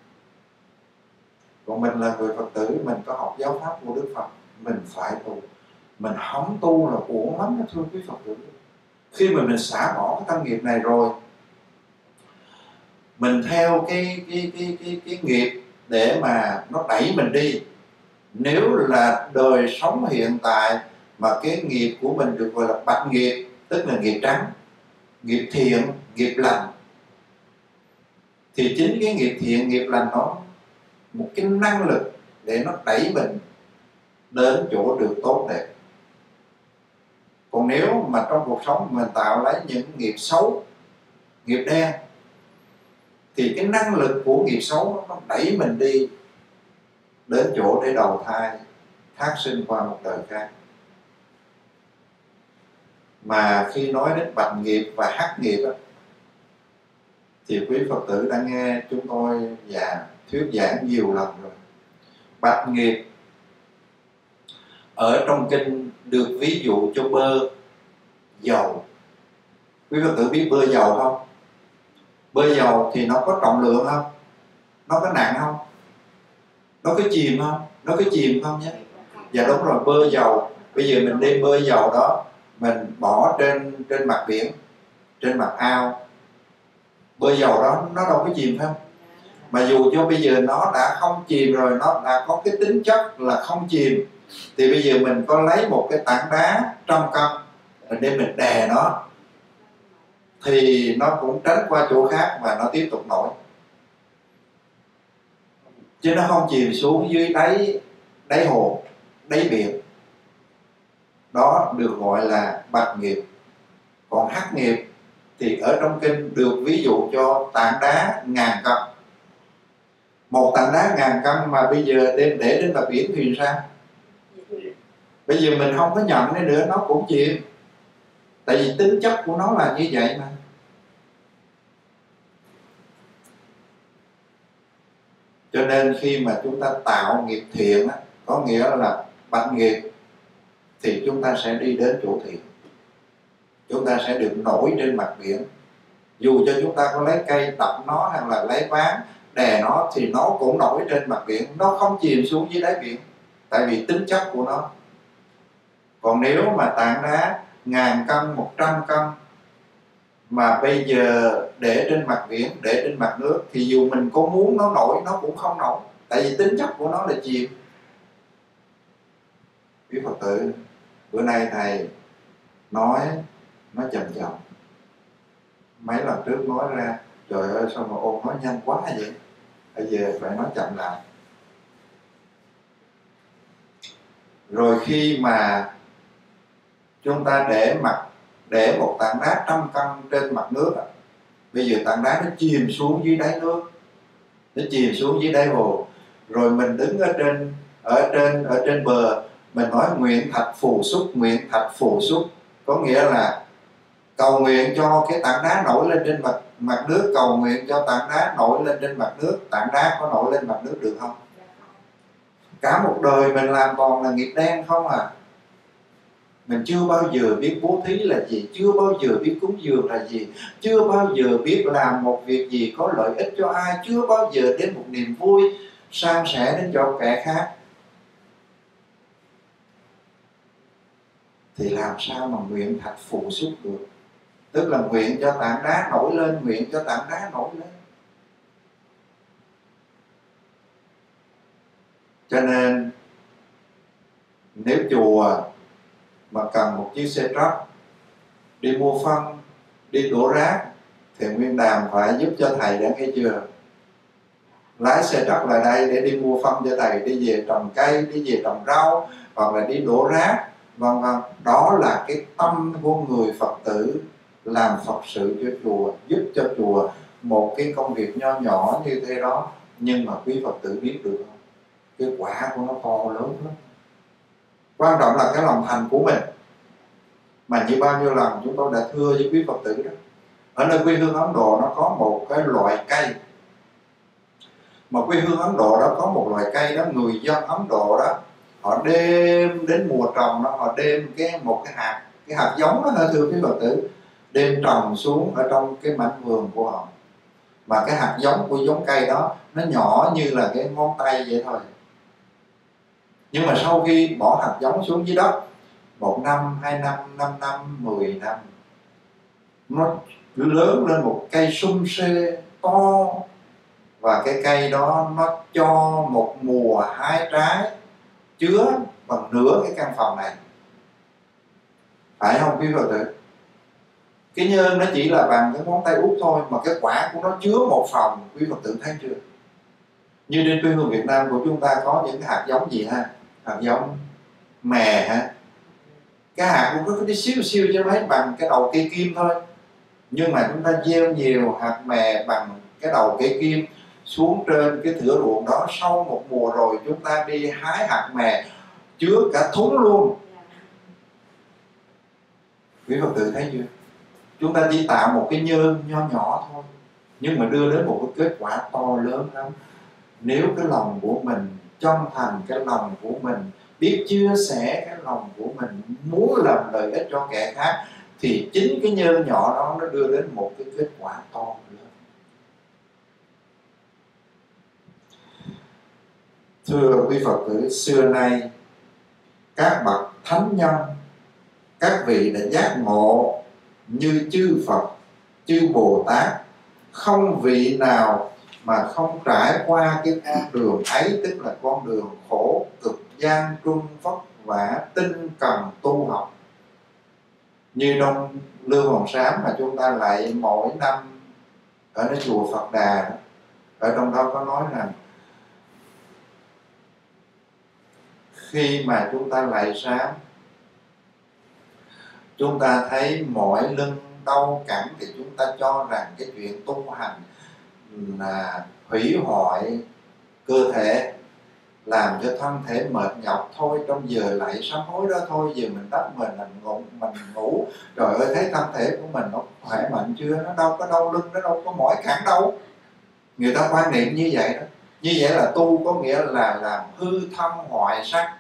Còn mình là người Phật tử, mình có học giáo pháp của Đức Phật, mình phải tu. Mình không tu là uổng lắm đó thưa quý Phật tử. Khi mà mình xả bỏ cái tâm nghiệp này rồi, mình theo cái cái cái cái cái nghiệp để mà nó đẩy mình đi. Nếu là đời sống hiện tại mà cái nghiệp của mình được gọi là bạch nghiệp, tức là nghiệp trắng, nghiệp thiện, nghiệp lành, thì chính cái nghiệp thiện, nghiệp lành nó một cái năng lực để nó đẩy mình đến chỗ được tốt đẹp. Còn nếu mà trong cuộc sống mình tạo lấy những nghiệp xấu, nghiệp đen, thì cái năng lực của nghiệp xấu nó đẩy mình đi đến chỗ để đầu thai, thác sinh qua một đời khác. Mà khi nói đến bạch nghiệp và hắc nghiệp á, thì quý Phật tử đã nghe chúng tôi và thuyết giảng nhiều lần rồi. Bạch nghiệp ở trong kinh được ví dụ cho bơ dầu. Quý Phật tử biết bơ dầu không? Bơ dầu thì nó có trọng lượng không? Nó có nặng không? Nó có chìm không? Nó có chìm không nhé? Dạ đúng rồi, bơ dầu. Bây giờ mình đem bơ dầu đó, mình bỏ trên trên mặt biển, trên mặt ao, bơ dầu đó nó đâu có chìm không? Mà dù cho bây giờ nó đã không chìm rồi, nó đã có cái tính chất là không chìm, thì bây giờ mình có lấy một cái tảng đá trăm cân mình đem mình đè nó, thì nó cũng tránh qua chỗ khác và nó tiếp tục nổi, chứ nó không chìm xuống dưới đáy đáy hồ, đáy biển. Đó được gọi là bạch nghiệp. Còn hắc nghiệp thì ở trong kinh được ví dụ cho tảng đá ngàn cân. Một tảng đá ngàn cân mà bây giờ đem để đến mặt biển thì sao? Bây giờ mình không có nhận nó nữa, nó cũng chìm. Tại vì tính chất của nó là như vậy mà. Cho nên khi mà chúng ta tạo nghiệp thiện á, có nghĩa là bạch nghiệp, thì chúng ta sẽ đi đến chỗ thiện. Chúng ta sẽ được nổi trên mặt biển. Dù cho chúng ta có lấy cây tập nó hay là lấy ván đè nó, thì nó cũng nổi trên mặt biển, nó không chìm xuống dưới đáy biển, tại vì tính chất của nó. Còn nếu mà tảng đá ngàn cân, một trăm cân mà bây giờ để trên mặt biển, để trên mặt nước, thì dù mình có muốn nó nổi, nó cũng không nổi, tại vì tính chất của nó là chìm. Quý Phật tử, bữa nay thầy nói nó chậm chậm. Mấy lần trước nói ra, trời ơi sao mà ôn nói nhanh quá vậy, bây giờ phải nói chậm lại. Rồi khi mà chúng ta để mặt để một tảng đá trăm cân trên mặt nước, bây giờ tảng đá nó chìm xuống dưới đáy nước, nó chìm xuống dưới đáy hồ, rồi mình đứng ở trên ở trên ở trên bờ, mình nói nguyện thạch phù xúc, nguyện thạch phù xúc, có nghĩa là cầu nguyện cho cái tảng đá nổi lên trên mặt mặt nước, cầu nguyện cho tảng đá nổi lên trên mặt nước. Tảng đá có nổi lên mặt nước được không? Cả một đời mình làm toàn là nghiệp đen không à. Mình chưa bao giờ biết bố thí là gì, chưa bao giờ biết cúng dường là gì, chưa bao giờ biết làm một việc gì có lợi ích cho ai, chưa bao giờ đến một niềm vui san sẻ đến cho kẻ khác. Thì làm sao mà nguyện thạch phù xúc được? Tức là nguyện cho tảng đá nổi lên, nguyện cho tảng đá nổi lên. Cho nên nếu chùa mà cần một chiếc xe truck đi mua phân, đi đổ rác, thì Nguyên Đàm phải giúp cho thầy đã nghe chưa, lái xe trắc lại đây để đi mua phân cho thầy, đi về trồng cây, đi về trồng rau, hoặc là đi đổ rác, vân vân. Đó là cái tâm của người Phật tử làm Phật sự cho chùa, giúp cho chùa một cái công việc nho nhỏ như thế đó. Nhưng mà quý Phật tử biết được không, cái quả của nó to lớn lắm. Quan trọng là cái lòng thành của mình. Mà như bao nhiêu lần chúng tôi đã thưa với quý Phật tử đó, ở nơi quê hương Ấn Độ nó có một cái loại cây, mà quê hương Ấn Độ đó có một loại cây đó, người dân Ấn Độ đó họ đem đến mùa trồng đó, họ đem cái một cái hạt cái hạt giống đó, thưa quý Phật tử, đem trồng xuống ở trong cái mảnh vườn của họ. Mà cái hạt giống của giống cây đó nó nhỏ như là cái ngón tay vậy thôi. Nhưng mà sau khi bỏ hạt giống xuống dưới đất, một năm, hai năm, năm năm, mười năm, nó lớn lên một cây sum xê to. Và cái cây đó nó cho một mùa hái trái chứa bằng nửa cái căn phòng này. Phải không quý Phật tử? Cái nhơn nó chỉ là bằng cái ngón tay út thôi, mà cái quả của nó chứa một phòng. Quý Phật tử thấy chưa? Như trên quê hương Việt Nam của chúng ta có những cái hạt giống gì ha? Hạt giống mè ha. Cái hạt cũng có cái xíu xíu chứ mấy, bằng cái đầu cây kim thôi. Nhưng mà chúng ta gieo nhiều hạt mè bằng cái đầu cây kim xuống trên cái thửa ruộng đó, sau một mùa rồi chúng ta đi hái hạt mè chứa cả thúng luôn. Quý Phật tử thấy chưa? Chúng ta chỉ tạo một cái nhơn nho nhỏ thôi, nhưng mà đưa đến một cái kết quả to lớn lắm. Nếu cái lòng của mình chân thành, cái lòng của mình biết chia sẻ, cái lòng của mình muốn làm lợi ích cho kẻ khác, thì chính cái nhơn nhỏ đó nó đưa đến một cái kết quả to lớn. Thưa quý Phật tử, xưa nay các bậc thánh nhân, các vị đã giác ngộ như chư Phật, chư Bồ Tát, không vị nào mà không trải qua cái con đường ấy, tức là con đường khổ cực gian truân vất vả, tinh cần tu học. Như trong Lưu Hồng Sám mà chúng ta lại mỗi năm ở nơi chùa Phật Đà, ở trong đó có nói rằng khi mà chúng ta lạy sám, chúng ta thấy mỏi lưng đau cẳng, thì chúng ta cho rằng cái chuyện tu hành là hủy hoại cơ thể, làm cho thân thể mệt nhọc thôi. Trong giờ lạy sám hối đó thôi, giờ mình đắp mình mình ngủ, mình ngủ trời ơi thấy thân thể của mình nó khỏe mạnh chưa, nó đâu có đau lưng, nó đâu có mỏi cẳng đâu. Người ta quan niệm như vậy đó. Như vậy là tu có nghĩa là làm hư thân hoại sắc.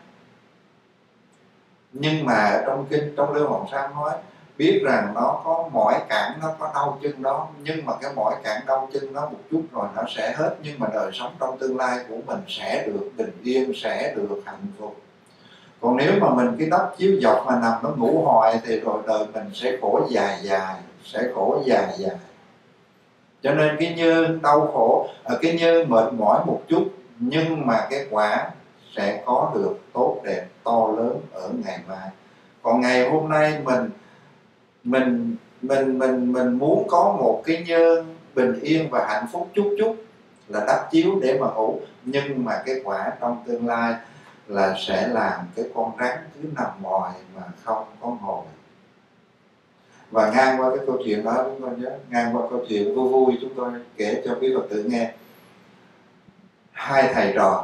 Nhưng mà trong kinh, trong Lưu Hồng Sám nói biết rằng nó có mỏi cẳng, nó có đau chân đó, nhưng mà cái mỏi cẳng đau chân nó một chút rồi nó sẽ hết. Nhưng mà đời sống trong tương lai của mình sẽ được bình yên, sẽ được hạnh phúc. Còn nếu mà mình cái đắp chiếu dọc mà nằm nó ngủ hoài thì rồi đời mình sẽ khổ dài dài, sẽ khổ dài dài. Cho nên cái nhơn đau khổ, cái nhơn mệt mỏi một chút, nhưng mà cái quả sẽ có được tốt đẹp to lớn ở ngày mai. Còn ngày hôm nay mình mình mình mình mình muốn có một cái nhơn bình yên và hạnh phúc chút chút là đắp chiếu để mà ngủ, nhưng mà cái quả trong tương lai là sẽ làm cái con rắn cứ nằm ngoài mà không có ngồi. Và ngang qua cái câu chuyện đó, chúng tôi nhớ ngang qua câu chuyện vui vui chúng tôi kể cho quý Phật tử nghe. Hai thầy trò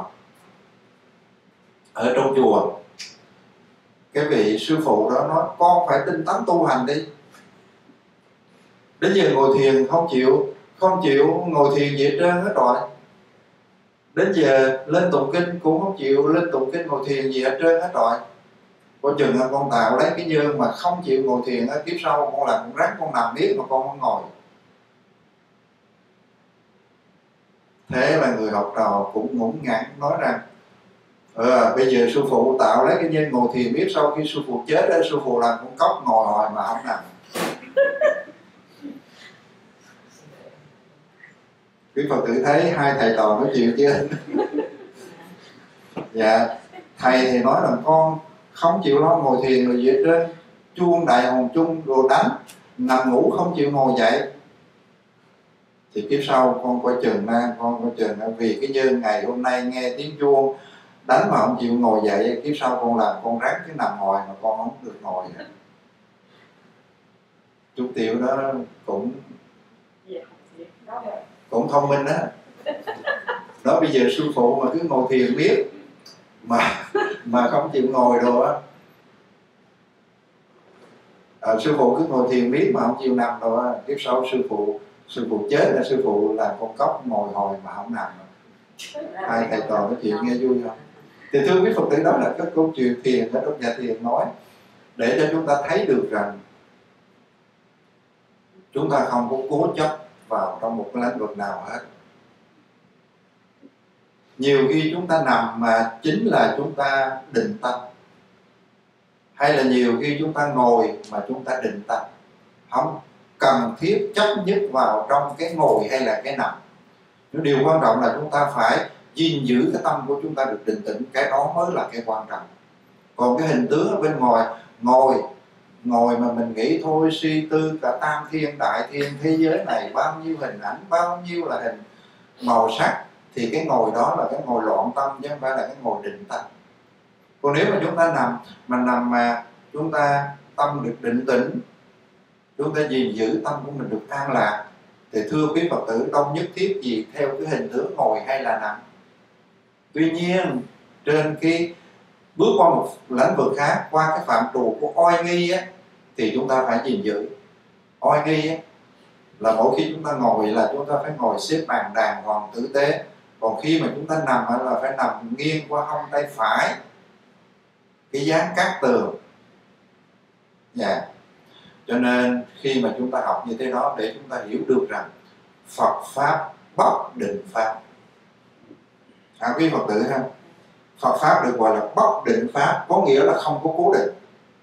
ở trong chùa, cái vị sư phụ đó nói con phải tinh tấn tu hành đi. Đến giờ ngồi thiền không chịu, không chịu ngồi thiền gì hết trơn hết rồi. Đến giờ lên tụng kinh cũng không chịu lên tụng kinh ngồi thiền gì hết trơn hết rồi. Coi chừng là con tạo lấy cái nhơn mà không chịu ngồi thiền á, kiếp sau con làm con rắn con nằm biết mà con không ngồi. Thế là người học trò cũng ngủng ngắn nói rằng ờ, bây giờ sư phụ tạo lấy cái nhân ngồi thiền, biết sau khi sư phụ chết đó, sư phụ làm con cóc ngồi hồi mà không nằm. Quý Phật tử thấy hai thầy trò nói chuyện chưa? Dạ, thầy thì nói rằng con không chịu lo ngồi thiền rồi gì hết trơn, chuông đại hồn chung rồi đánh, nằm ngủ không chịu ngồi dậy. thì kiếp sau con coi chừng na, con coi chừng na, vì cái nhân ngày hôm nay nghe tiếng chuông đánh mà không chịu ngồi dậy, kiếp sau con làm con ráng cái nằm ngồi mà con không được ngồi. Chú Tiểu đó cũng cũng thông minh đó. Đó bây giờ sư phụ mà cứ ngồi thiền biết mà mà không chịu ngồi đồ á. À, sư phụ cứ ngồi thiền biết mà không chịu nằm đồ á, kiếp sau sư phụ sư phụ chết là sư phụ làm con cóc ngồi hồi mà không nằm. Hai thầy trò nói chuyện nghe vui không? Thì thưa quý Phật tử, đó là cái câu chuyện thiền ở trong nhà thiền nói để cho chúng ta thấy được rằng chúng ta không có cố chấp vào trong một cái lĩnh vực nào hết. Nhiều khi chúng ta nằm mà chính là chúng ta định tâm, hay là nhiều khi chúng ta ngồi mà chúng ta định tâm. Không cần thiết chấp nhất vào trong cái ngồi hay là cái nằm. Điều quan trọng là chúng ta phải gìn giữ cái tâm của chúng ta được định tĩnh, cái đó mới là cái quan trọng. Còn cái hình tướng ở bên ngoài, ngồi ngồi mà mình nghĩ thôi suy tư cả tam thiên đại thiên thế giới này bao nhiêu hình ảnh, bao nhiêu là hình màu sắc, thì cái ngồi đó là cái ngồi loạn tâm chứ không phải là cái ngồi định tâm. Còn nếu mà chúng ta nằm mà nằm mà chúng ta tâm được định tĩnh, chúng ta gìn giữ tâm của mình được an lạc, thì thưa quý Phật tử, đâu nhất thiết gì theo cái hình tướng ngồi hay là nằm. Tuy nhiên trên cái bước qua một lĩnh vực khác, qua cái phạm trù của oai nghi á, thì chúng ta phải gìn giữ. Oai nghi á, là mỗi khi chúng ta ngồi là chúng ta phải ngồi xếp bằng đàng hoàng tử tế. Còn khi mà chúng ta nằm là phải nằm nghiêng qua hông tay phải, cái dáng cát tường. Dạ. Cho nên khi mà chúng ta học như thế đó để chúng ta hiểu được rằng Phật Pháp bất định Pháp. À, quý Phật tử ha, Phật Pháp được gọi là bất định Pháp, có nghĩa là không có cố định.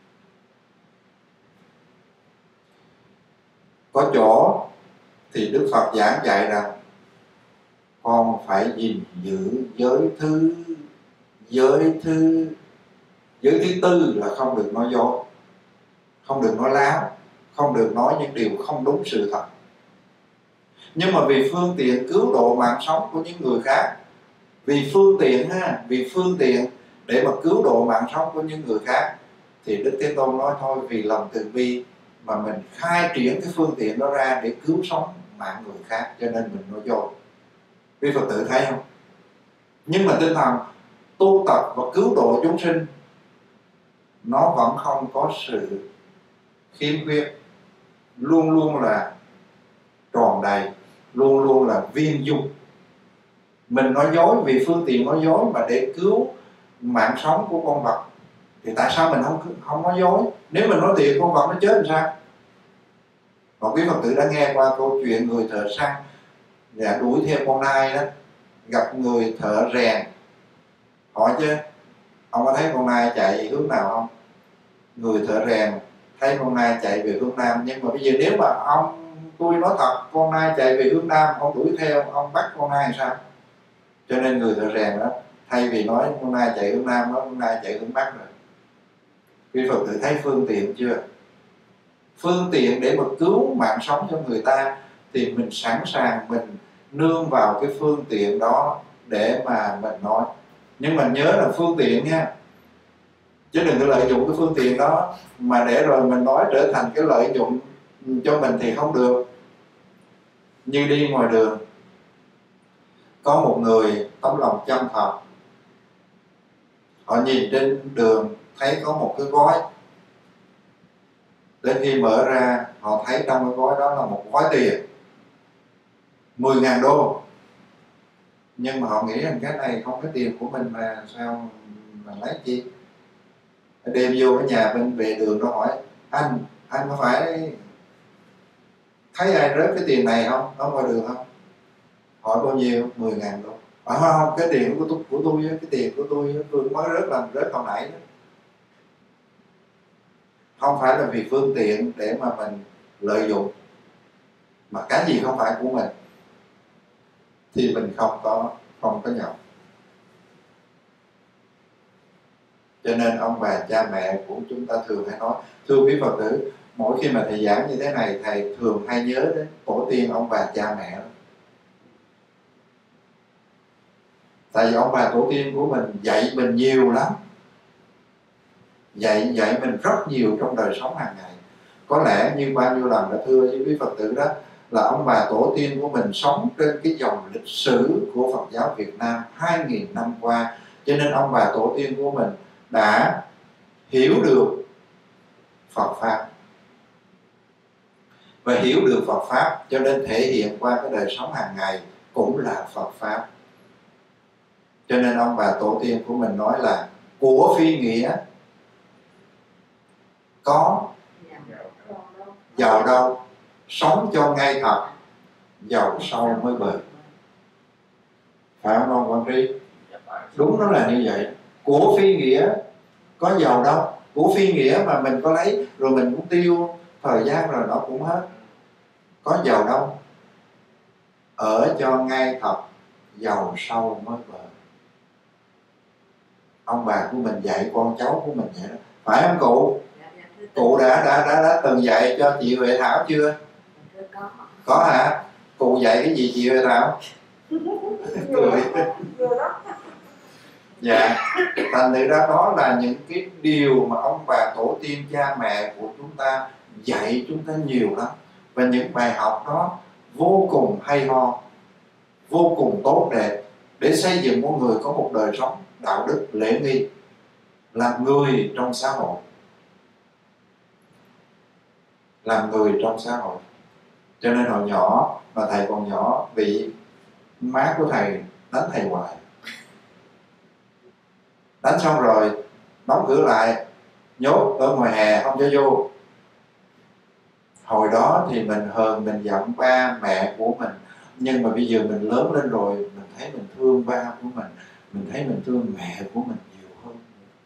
Có chỗ thì Đức Phật giảng dạy rằng con phải gìn giữ giới thứ, giới thứ, giới thứ tư là không được nói dối, không được nói láo, không được nói những điều không đúng sự thật. Nhưng mà vì phương tiện cứu độ mạng sống của những người khác, vì phương tiện ha, vì phương tiện để mà cứu độ mạng sống của những người khác, thì Đức Thế Tôn nói thôi vì lòng từ bi mà mình khai triển cái phương tiện đó ra để cứu sống mạng người khác, cho nên mình nói dối. Quý Phật tử thấy không? Nhưng mà tinh thần tu tập và cứu độ chúng sinh nó vẫn không có sự khiếm khuyết, luôn luôn là tròn đầy, luôn luôn là viên dung. Mình nói dối vì phương tiện nói dối mà để cứu mạng sống của con vật, thì tại sao mình không không nói dối? Nếu mình nói thiệt con vật nó chết làm sao? Còn quý Phật tử đã nghe qua câu chuyện người thợ săn và đuổi theo con nai đó, gặp người thợ rèn, hỏi chứ ông có thấy con nai chạy hướng nào không? Người thợ rèn thấy con nai chạy về hướng nam, nhưng mà bây giờ nếu mà ông, tôi nói thật, con nai chạy về hướng nam, ông đuổi theo, ông bắt con nai làm sao? Cho nên người thợ rèn đó, thay vì nói con nai chạy hướng nam, nói con nai chạy hướng bắc rồi. Quý Phật tử thấy phương tiện chưa? Phương tiện để mà cứu mạng sống cho người ta thì mình sẵn sàng mình nương vào cái phương tiện đó để mà mình nói. Nhưng mà nhớ là phương tiện nha, chứ đừng có lợi dụng cái phương tiện đó mà để rồi mình nói trở thành cái lợi dụng cho mình thì không được. Như đi ngoài đường, có một người tấm lòng chân thật, họ nhìn trên đường thấy có một cái gói, đến khi mở ra họ thấy trong cái gói đó là một gói tiền mười ngàn đô. Nhưng mà họ nghĩ rằng cái này không có tiền của mình mà sao mà lấy chi. Đem vô cái nhà bên vệ đường nó hỏi anh, anh có phải thấy ai rớt cái tiền này không, ở ngoài đường không? Hỏi bao nhiêu? mười ngàn đô. À không, cái tiền của tôi, của tôi cái tiền của tôi tôi mới rớt làm rớt hồi nãy đó. Không phải là vì phương tiện để mà mình lợi dụng, mà cái gì không phải của mình thì mình không có không có nhận. Cho nên ông bà cha mẹ của chúng ta thường hay nói, thưa quý Phật tử, mỗi khi mà thầy giảng như thế này, thầy thường hay nhớ đến tổ tiên ông bà cha mẹ. Tại vì ông bà tổ tiên của mình dạy mình nhiều lắm, dạy dạy mình rất nhiều trong đời sống hàng ngày. Có lẽ như bao nhiêu lần đã thưa với quý Phật tử đó, là ông bà tổ tiên của mình sống trên cái dòng lịch sử của Phật giáo Việt Nam hai nghìn năm qua, cho nên ông bà tổ tiên của mình đã hiểu được Phật Pháp, và hiểu được Phật Pháp cho nên thể hiện qua cái đời sống hàng ngày cũng là Phật Pháp. Cho nên ông bà tổ tiên của mình nói là của phi nghĩa có giàu đâu, sống cho ngay thật, giàu sâu mới bền. Phải không ông Quang Tri? Đúng, nó là như vậy. Của phi nghĩa có giàu đâu. Của phi nghĩa mà mình có lấy rồi mình cũng tiêu thời gian rồi nó cũng hết. Có giàu đâu, ở cho ngay thật, giàu sâu mới bền. Ông bà của mình dạy con cháu của mình vậy đó, phải không cụ? Cụ đã đã đã đã từng dạy cho chị Huệ Thảo chưa? Có. Có hả? Cụ dạy cái gì chị Huệ Thảo? Cười. Dạ, thành thử ra đó là những cái điều mà ông bà tổ tiên cha mẹ của chúng ta dạy chúng ta nhiều lắm, và những bài học đó vô cùng hay ho, vô cùng tốt đẹp để xây dựng con người có một đời sống đạo đức lễ nghi, làm người trong xã hội, làm người trong xã hội. Cho nên hồi nhỏ mà thầy còn nhỏ bị má của thầy đánh thầy hoài, đánh xong rồi đóng cửa lại, nhốt ở ngoài hè không cho vô. Hồi đó thì mình hờn, mình giận ba mẹ của mình, nhưng mà bây giờ mình lớn lên rồi, mình thấy mình thương ba của mình, mình thấy mình thương mẹ của mình nhiều hơn.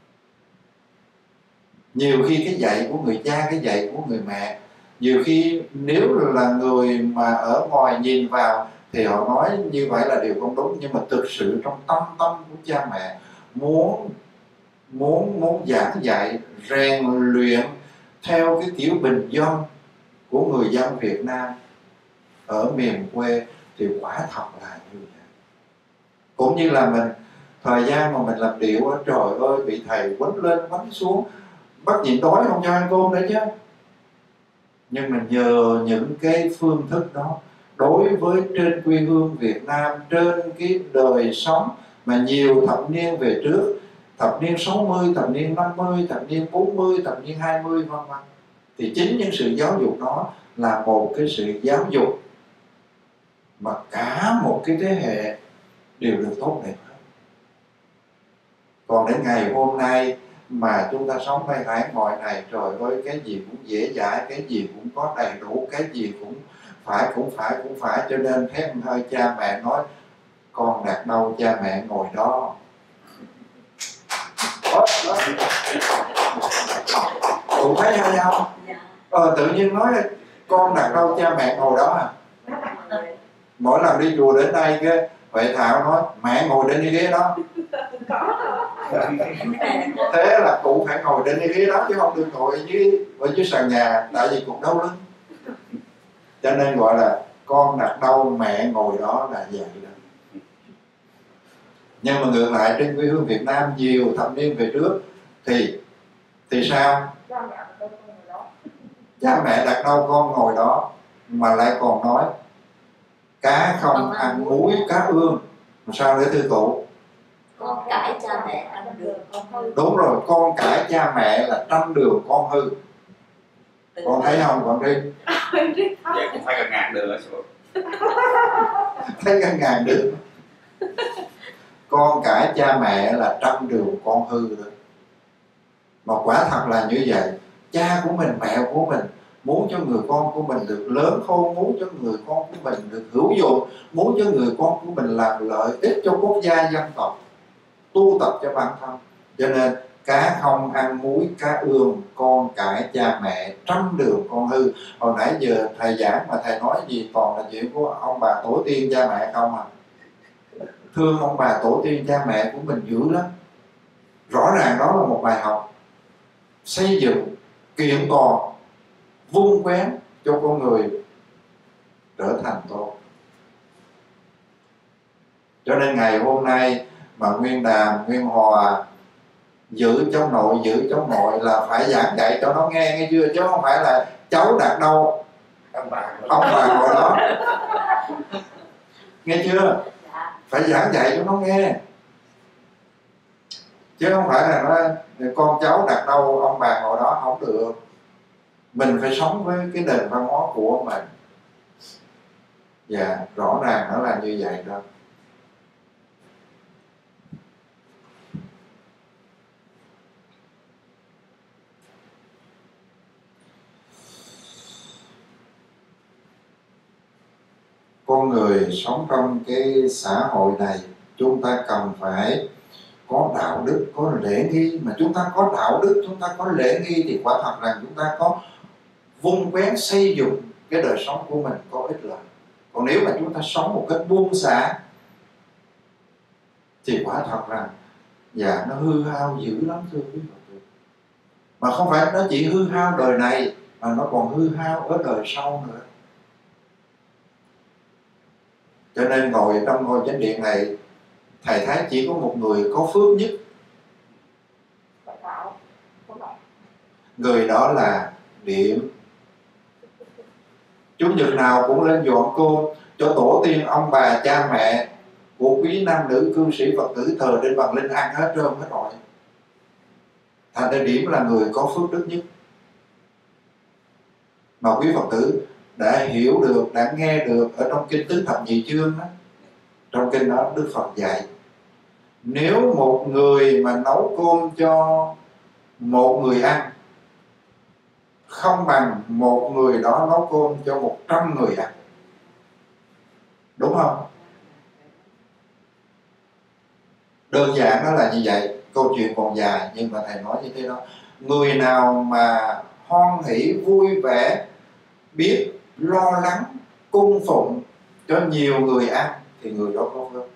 Nhiều khi cái dạy của người cha, cái dạy của người mẹ, nhiều khi nếu là người mà ở ngoài nhìn vào thì họ nói như vậy là điều không đúng, nhưng mà thực sự trong tâm tâm của cha mẹ muốn muốn muốn giảng dạy, rèn luyện theo cái kiểu bình dân của người dân Việt Nam ở miền quê thì quả thật là như vậy. Cũng như là mình thời gian mà mình làm điệu, trời ơi, bị thầy quánh lên quánh xuống, bắt nhịn đói không cho ăn cơm nữa chứ. Nhưng mà nhờ những cái phương thức đó, đối với trên quê hương Việt Nam, trên cái đời sống mà nhiều thập niên về trước, thập niên sáu mươi, thập niên năm mươi, thập niên bốn mươi, thập niên hai mươi vân vân, thì chính những sự giáo dục đó là một cái sự giáo dục mà cả một cái thế hệ đều được tốt đẹp hết. Còn đến ngày hôm nay mà chúng ta sống may mắn mọi này, trời ơi, cái gì cũng dễ dãi, cái gì cũng có đầy đủ, cái gì cũng phải cũng phải cũng phải, cho nên thét hơi cha mẹ nói con đặt đâu cha mẹ ngồi đó. Cũng thấy hay không? Ờ, tự nhiên nói con đặt đâu cha mẹ ngồi đó à. Mỗi lần đi chùa đến đây cái Huệ Thảo nói mẹ ngồi trên cái ghế đó. Thế là cụ phải ngồi trên cái ghế đó chứ không được ngồi ở dưới, ở dưới sàn nhà, tại vì cũng đau lưng. Cho nên gọi là con đặt đâu mẹ ngồi đó là vậy đó. Nhưng mà ngược lại trên quê hương Việt Nam nhiều thập niên về trước thì thì sao? Cha mẹ đặt đâu con ngồi đó, mà lại còn nói cá không ăn muối cá ương. Sao để thưa cụ? Con cãi cha mẹ ăn đường con hư. Đúng rồi, con cãi cha mẹ là trăm đường con hư. Con thấy không con đi? Vậy cũng phải gần ngàn đường ở chỗ. Thấy gần ngàn đường. Con cãi cha mẹ là trăm đường con hư rồi. Mà quả thật là như vậy. Cha của mình, mẹ của mình muốn cho người con của mình được lớn khôn, muốn cho người con của mình được hữu dụng, muốn cho người con của mình làm lợi ích cho quốc gia dân tộc, tu tập cho bản thân. Cho nên cá không ăn muối cá ương, con cãi cha mẹ trăm đường con hư. Hồi nãy giờ thầy giảng mà thầy nói gì toàn là chuyện của ông bà tổ tiên cha mẹ không à. Thương ông bà tổ tiên cha mẹ của mình dữ lắm. Rõ ràng đó là một bài học xây dựng, kiện toàn, vun quén cho con người trở thành tốt. Cho nên ngày hôm nay mà nguyên đàm, nguyên hòa giữ cháu nội, giữ cháu nội là phải giảng dạy cho nó nghe, nghe chưa? Chứ không phải là cháu đặt đâu ông bà ngồi đó. Nghe chưa? Phải giảng dạy cho nó nghe, chứ không phải là nó con cháu đặt đâu ông bà ngồi đó, không được. Mình phải sống với cái nền văn hóa của mình. Dạ, rõ ràng nó là như vậy đó. Con người sống trong cái xã hội này, chúng ta cần phải có đạo đức, có lễ nghi. Mà chúng ta có đạo đức, chúng ta có lễ nghi thì quả thật rằng chúng ta có vun vén xây dựng cái đời sống của mình có ích lợi. Còn nếu mà chúng ta sống một cách buông xả thì quả thật rằng dạ nó hư hao dữ lắm thưa quý vị. Mà không phải nó chỉ hư hao đời này, mà nó còn hư hao ở đời sau nữa. Cho nên ngồi trong ngôi chánh điện này, thầy thấy chỉ có một người có phước nhất. Người đó là Điểm. Chủ nhật nào cũng lên dọn cơm cho tổ tiên ông bà cha mẹ của quý nam nữ cư sĩ Phật tử thờ trên Bằng Linh ăn hết trơn hết rồi. Thành ra Điểm là người có phước đức nhất. Mà quý Phật tử đã hiểu được, đã nghe được ở trong kinh Tứ Thập Nhị Chương đó, trong kinh đó Đức Phật dạy, nếu một người mà nấu cơm cho một người ăn không bằng một người đó nấu cơm cho một trăm người ăn. Đúng không? Đơn giản đó là như vậy. Câu chuyện còn dài nhưng mà thầy nói như thế đó. Người nào mà hoan hỷ vui vẻ, biết lo lắng cung phụng cho nhiều người ăn thì người đó có phước.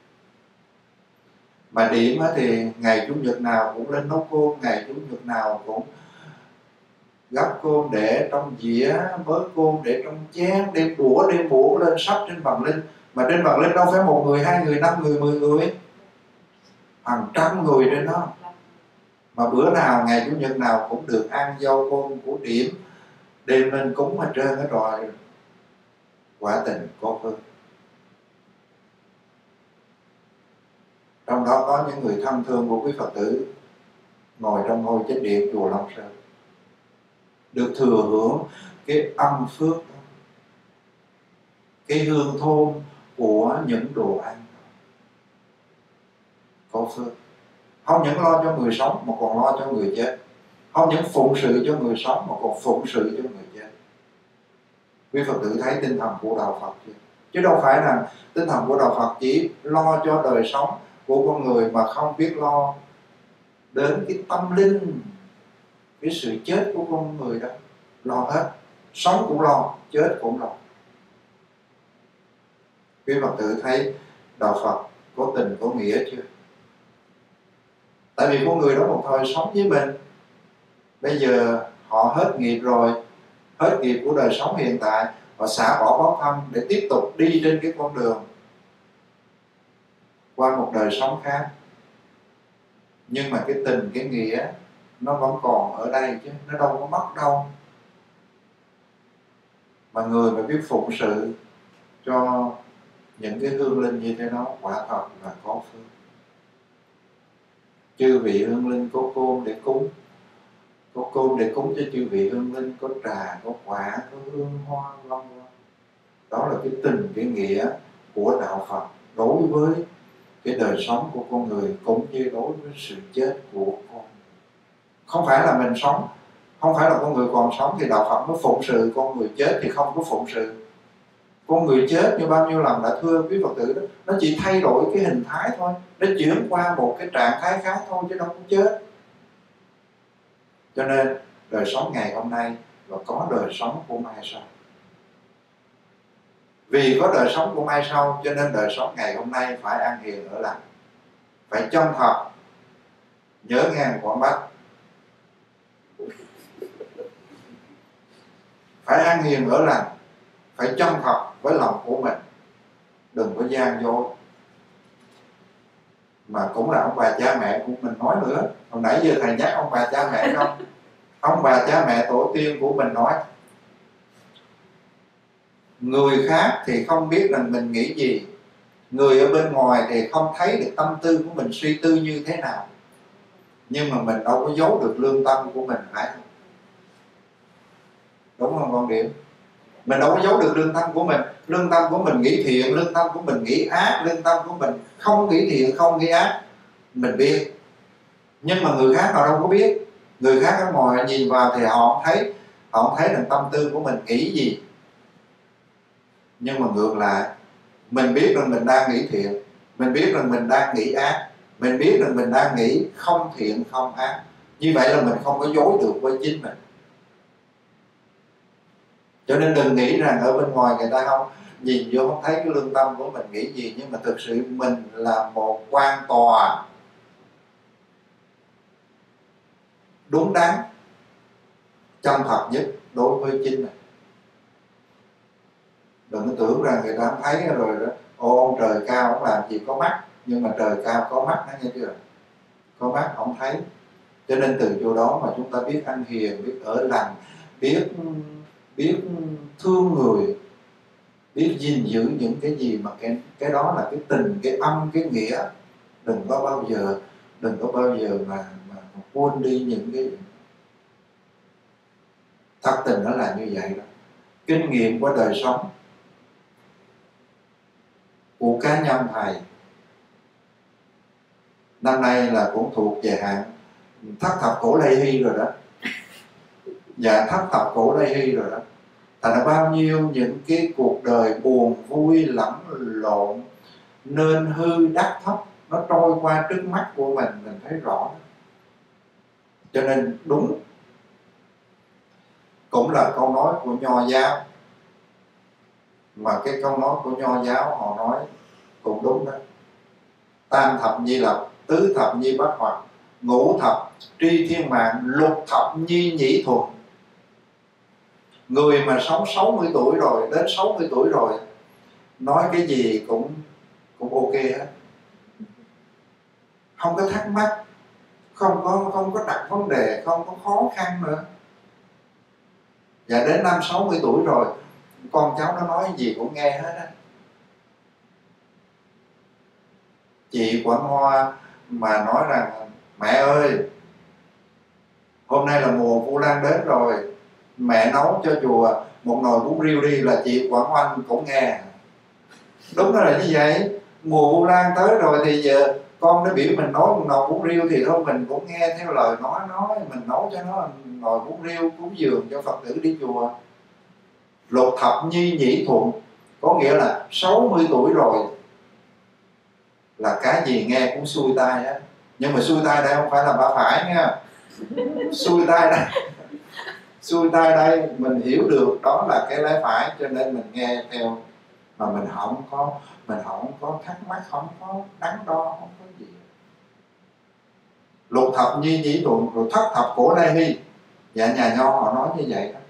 Mà Điểm thì ngày Chủ nhật nào cũng lên nấu cơm, ngày Chủ nhật nào cũng gắp cơm để trong dĩa, bới cơm để trong chén, đem đũa đem bủa lên sắp trên Bằng Linh. Mà trên Bằng Linh đâu phải một người, hai người, năm người, mười người, hàng trăm người trên đó. Mà bữa nào ngày Chủ nhật nào cũng được ăn rau cơm của Điểm, đem lên cúng hết trơn hết rồi. Quả tình có phước. Trong đó có những người thân thương của quý Phật tử ngồi trong ngôi chánh điện chùa Long Sơn, được thừa hưởng cái âm phước, cái hương thơm của những đồ ăn. Có phước. Không những lo cho người sống mà còn lo cho người chết. Không những phụng sự cho người sống mà còn phụng sự cho người chết. Quý Phật tử thấy tinh thần của Đạo Phật chưa? Chứ đâu phải là tinh thần của Đạo Phật chỉ lo cho đời sống của con người mà không biết lo đến cái tâm linh, cái sự chết của con người đó. Lo hết. Sống cũng lo, chết cũng lo. Quý Phật tử thấy Đạo Phật có tình có nghĩa chưa? Tại vì con người đó một thời sống với mình, bây giờ họ hết nghiệp rồi, hết nghiệp của đời sống hiện tại, họ xả bỏ báo thân để tiếp tục đi trên cái con đường qua một đời sống khác. Nhưng mà cái tình, cái nghĩa nó vẫn còn ở đây chứ, nó đâu có mất đâu. Mà người mà biết phụng sự cho những cái hương linh như thế đó, quả thật là có phước. Chư vị hương linh có cơm để cúng, có cơm để cúng cho chư vị hương linh, có trà, có quả, có hương hoa, vân vân. Đó là cái tình, cái nghĩa của Đạo Phật đối với cái đời sống của con người, cũng như đối với sự chết của con. Không phải là mình sống, không phải là con người còn sống thì Đạo Phật mới phụng sự, con người chết thì không có phụng sự. Con người chết như bao nhiêu lần đã thưa quý Phật tử đó, nó chỉ thay đổi cái hình thái thôi, nó chuyển qua một cái trạng thái khác thôi chứ đâu có chết. Cho nên đời sống ngày hôm nay và có đời sống của mai sau. Vì có đời sống của mai sau cho nên đời sống ngày hôm nay phải an hiền ở lành, phải chân thật, nhớ ngang Quảng Bắc, phải an hiền ở lành, phải chân thật với lòng của mình, đừng có gian dối. mà cũng là ông bà cha mẹ của mình nói nữa. Hồi nãy giờ thầy nhắc ông bà cha mẹ không? Ông bà cha mẹ tổ tiên của mình nói người khác thì không biết rằng mình nghĩ gì, người ở bên ngoài thì không thấy được tâm tư của mình suy tư như thế nào, nhưng mà mình đâu có giấu được lương tâm của mình, phải không? Đúng không con Điểm? Mình đâu có giấu được lương tâm của mình. Lương tâm của mình nghĩ thiện, lương tâm của mình nghĩ ác, lương tâm của mình không nghĩ thiện, không nghĩ ác, mình biết. Nhưng mà người khác họ đâu có biết. Người khác ở ngoài nhìn vào thì họ không thấy, họ không thấy được tâm tư của mình nghĩ gì. Nhưng mà ngược lại, mình biết rằng mình đang nghĩ thiện, mình biết rằng mình đang nghĩ ác, mình biết rằng mình đang nghĩ không thiện không ác. Như vậy là mình không có dối được với chính mình. Cho nên đừng nghĩ rằng ở bên ngoài người ta không nhìn vô không thấy cái lương tâm của mình nghĩ gì, nhưng mà thực sự mình là một quan tòa đúng đắn, chân thật nhất đối với chính mình. Đừng có tưởng rằng người ta không thấy rồi đó, ô ông trời cao ông làm gì có mắt, nhưng mà trời cao có mắt đó, nghe chưa? Có mắt không thấy. Cho nên từ chỗ đó mà chúng ta biết ăn hiền, biết ở lành, biết biết thương người, biết gìn giữ những cái gì mà cái cái đó là cái tình, cái âm, cái nghĩa. Đừng có bao giờ đừng có bao giờ mà mà, mà quên đi những cái thật tình nó là như vậy đó. Kinh nghiệm của đời sống của cá nhân thầy năm nay là cũng thuộc về hạng thất thập cổ Lê Hy rồi đó. Dạ, thất thập cổ Lê Hy rồi đó. Thành là bao nhiêu những cái cuộc đời buồn vui lẫn lộn, nên hư đắc thấp, nó trôi qua trước mắt của mình, mình thấy rõ. Cho nên đúng, cũng là câu nói của Nho giáo, mà cái câu nói của Nho giáo họ nói cũng đúng đó. Tam thập nhi lập, tứ thập nhi bát hoặc, ngũ thập tri thiên mạng, lục thập nhi nhĩ thuận. Người mà sống sáu mươi tuổi rồi, đến sáu mươi tuổi rồi, nói cái gì cũng cũng ok hết, không có thắc mắc, không có không có đặt vấn đề, không có khó khăn nữa. Và đến năm sáu mươi tuổi rồi, con cháu nó nói gì cũng nghe hết á. Chị Quảng Hoa mà nói rằng mẹ ơi, hôm nay là mùa Vu Lan đến rồi, mẹ nấu cho chùa một nồi bún riêu đi, là chị Quảng Oanh cũng nghe. Đúng đó là như vậy. Mùa Vu Lan tới rồi thì giờ con nó biểu mình nấu một nồi bún riêu thì thôi mình cũng nghe theo lời nói nói, mình nấu cho nó nồi bún riêu cúng dường cho Phật tử đi chùa. Lục thập nhi nhĩ thuận, có nghĩa là sáu mươi tuổi rồi là cái gì nghe cũng xuôi tai á. Nhưng mà xuôi tai đây không phải là ba phải nha. Xuôi tai đây xuôi tai đây mình hiểu được đó là cái lẽ phải, cho nên mình nghe theo, mà mình không có mình không có thắc mắc, không có đắn đo, không có gì. Lục thập nhi nhĩ thuận, rồi thất thập cổ Lê Hy. Dạ, nhà Nho họ nói như vậy đó.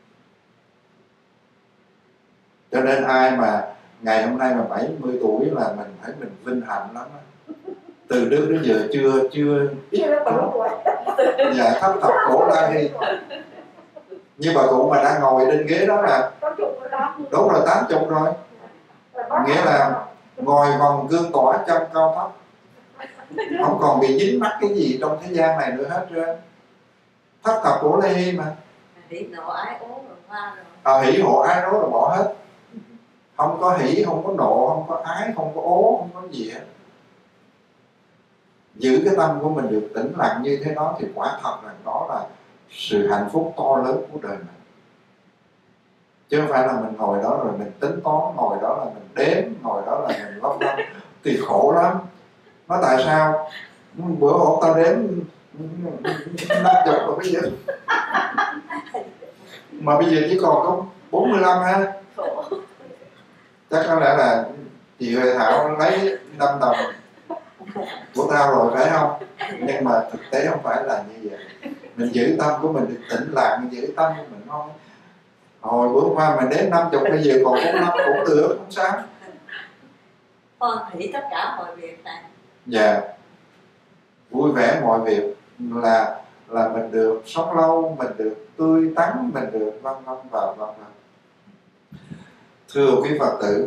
Cho nên ai mà ngày hôm nay mà bảy mươi tuổi là mình thấy mình vinh hạnh lắm đó. Từ trước đến giờ chưa chưa biết dạ, thất thập cổ Lê Hy. Như bà cụ mà đang ngồi trên ghế đó là đúng rồi, tám chục rồi. Nghĩa là ngồi vòng gương tỏa chân cao thấp, không còn bị dính mắc cái gì trong thế gian này nữa hết trơn. Thất thập cổ Lê Hy mà. Hỉ nộ ái ố rồi qua rồi. À, hỉ hộ ái ố là bỏ hết. Không có hỉ, không có nộ, không có ái, không có ố, không có gì hết. Giữ cái tâm của mình được tĩnh lặng như thế đó thì quả thật là đó là sự hạnh phúc to lớn của đời mình. Chứ không phải là mình ngồi đó rồi mình tính toán, ngồi đó là mình đếm, ngồi đó là mình lóc lóc thì khổ lắm. Nói tại sao? Bữa hôm ta đếm năm chục rồi bây giờ mà bây giờ chỉ còn có bốn mươi lăm ha. Chắc có lẽ là chị Huệ Thảo lấy năm đồng của tao rồi phải không? Nhưng mà thực tế không phải là như vậy. Mình giữ tâm của mình được tĩnh lặng, mình giữ tâm của mình thôi. Hồi bữa qua mình đến năm chục, bây giờ còn bốn năm cũng được, không sao. Con hỷ tất cả mọi việc này. Dạ, vui vẻ mọi việc là là mình được sống lâu, mình được tươi tắn, mình được vân vân và vân vân. Thưa quý Phật tử,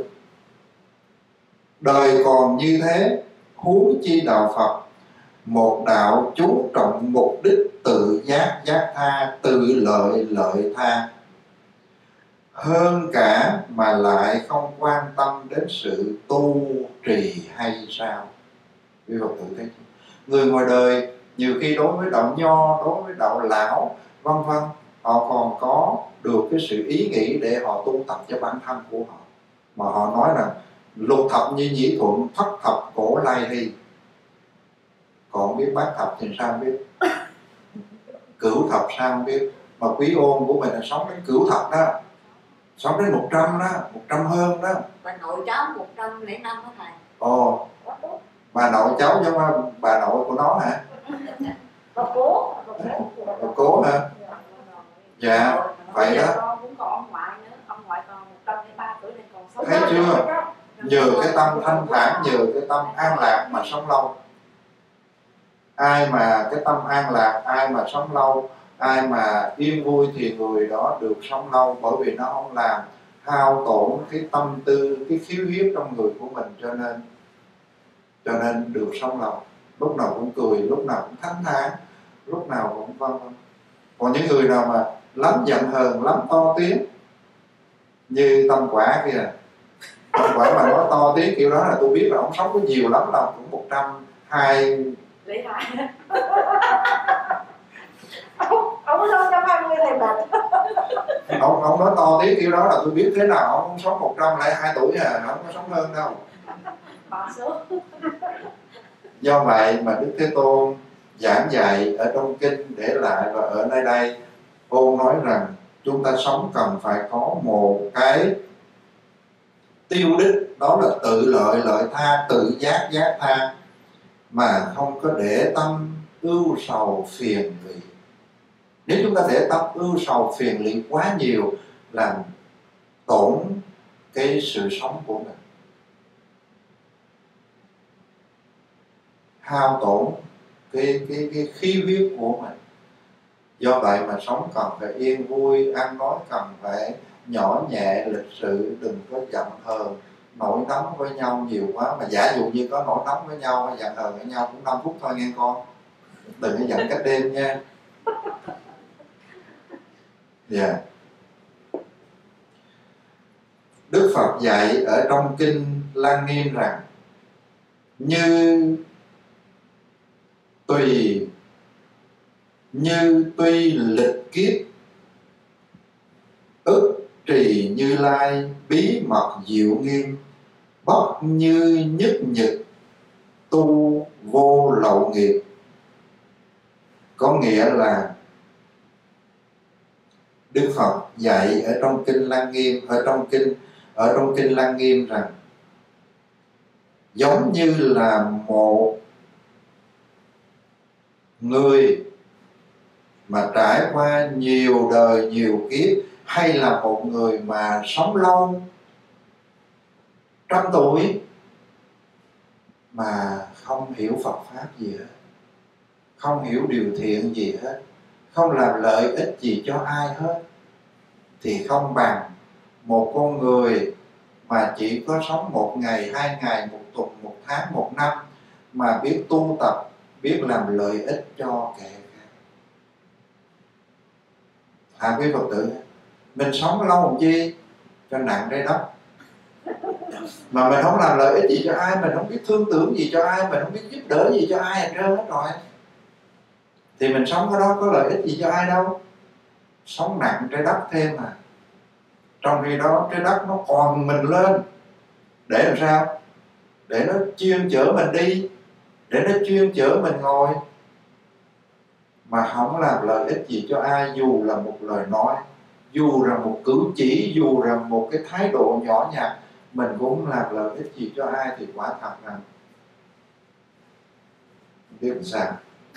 đời còn như thế, huống chi đạo Phật, một đạo chú trọng mục đích tự giác giác tha, tự lợi lợi tha, hơn cả mà lại không quan tâm đến sự tu trì hay sao? Quý Phật tử thấy chưa? Người ngoài đời nhiều khi đối với đạo nho, đối với đạo lão vân vân, họ còn có được cái sự ý nghĩ để họ tu tập cho bản thân của họ, mà họ nói rằng lục thập như nhĩ thuận, thất thập cổ lai hy. Còn biết bát thập thì sao biết, cửu thập sao không biết. Mà quý ôn của mình là sống đến cửu thập đó, sống đến một trăm đó, một trăm hơn đó. Bà nội cháu một trăm lẻ năm đó thầy. Ồ, bà nội cháu giống bà nội của nó hả? Bà cố. Bà cố hả? Dạ, vậy đó. Con cũng còn ông ngoại nữa, ông ngoại còn một trăm lẻ ba tuổi nên còn sống. Thấy chưa? Nhờ cái tâm thanh thản, nhờ cái tâm an lạc mà sống lâu. Ai mà cái tâm an lạc, ai mà sống lâu, ai mà yên vui thì người đó được sống lâu, bởi vì nó không làm hao tổn cái tâm tư, cái khiếu huyết trong người của mình, cho nên cho nên được sống lâu. Lúc nào cũng cười, lúc nào cũng thánh thản, lúc nào cũng vân vân. Còn những người nào mà lắm giận hờn, lắm to tiếng, như Tâm Quả kia, Tâm Quả mà nói to tiếng kiểu đó là tôi biết là ông sống có nhiều lắm, là cũng một trăm hai lấy lại. ông ông có sống trăm hai mươi này mà ông ông nói to tiếng kiểu đó là tôi biết thế nào ông sống một trăm lẻ hai tuổi à, nó không có sống hơn đâu. Bà số. Do vậy mà Đức Thế Tôn giảng dạy ở trong kinh để lại, và ở nơi đây Ôn nói rằng chúng ta sống cần phải có một cái tiêu đích, đó là tự lợi lợi tha, tự giác giác tha, mà không có để tâm ưu sầu phiền lụy. Nếu chúng ta để tâm ưu sầu phiền lụy quá nhiều, làm tổn cái sự sống của mình, hao tổn cái, cái, cái khí huyết của mình. Do vậy mà sống cần phải yên vui, ăn nói cần phải nhỏ nhẹ, lịch sự, đừng có giận hờn, nổi nóng với nhau nhiều quá. Mà giả dụ như có nổi nóng với nhau hay giận hờn với nhau cũng năm phút thôi nghe con, đừng có giận cách đêm nha. Dạ. Yeah. Đức Phật dạy ở trong kinh Lăng Nghiêm rằng như tùy như tuy lịch kiếp ức trì Như Lai, bí mật diệu nghiêm, bất như nhất nhật tu vô lậu nghiệp. Có nghĩa là Đức Phật dạy ở trong kinh Lăng Nghiêm, ở trong kinh ở trong kinh Lăng Nghiêm rằng giống như là một người mà trải qua nhiều đời nhiều kiếp, hay là một người mà sống lâu trăm tuổi mà không hiểu Phật Pháp gì hết, không hiểu điều thiện gì hết, không làm lợi ích gì cho ai hết, thì không bằng một con người mà chỉ có sống một ngày, hai ngày, một tuần, một tháng, một năm, mà biết tu tập, biết làm lợi ích cho kẻ khác. À quý Phật tử, mình sống lâu làm chi cho nặng trái đất, mà mình không làm lợi ích gì cho ai, mình không biết thương tưởng gì cho ai, mình không biết giúp đỡ gì cho ai hết trơn hết rồi, thì mình sống ở đó có lợi ích gì cho ai đâu. Sống nặng trái đất thêm mà. Trong khi đó trái đất nó còn mình lên để làm sao? Để nó chuyên chở mình đi, để nó chuyên chở mình ngồi, mà không làm lợi ích gì cho ai, dù là một lời nói, dù là một cử chỉ, dù là một cái thái độ nhỏ nhặt, mình cũng không làm lợi ích gì cho ai, thì quả thật rằng biết làm sao.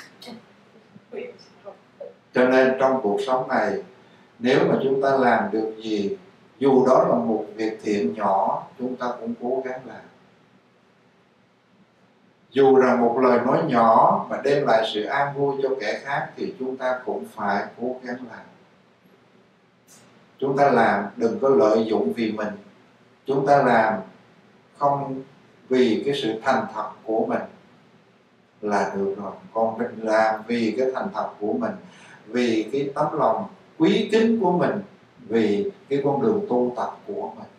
Cho nên trong cuộc sống này, nếu mà chúng ta làm được gì, dù đó là một việc thiện nhỏ, chúng ta cũng cố gắng làm. Dù rằng một lời nói nhỏ mà đem lại sự an vui cho kẻ khác thì chúng ta cũng phải cố gắng làm. Chúng ta làm đừng có lợi dụng vì mình. Chúng ta làm không vì cái sự thành thật của mình là được rồi. Còn mình làm vì cái thành thật của mình, vì cái tấm lòng quý kính của mình, vì cái con đường tu tập của mình.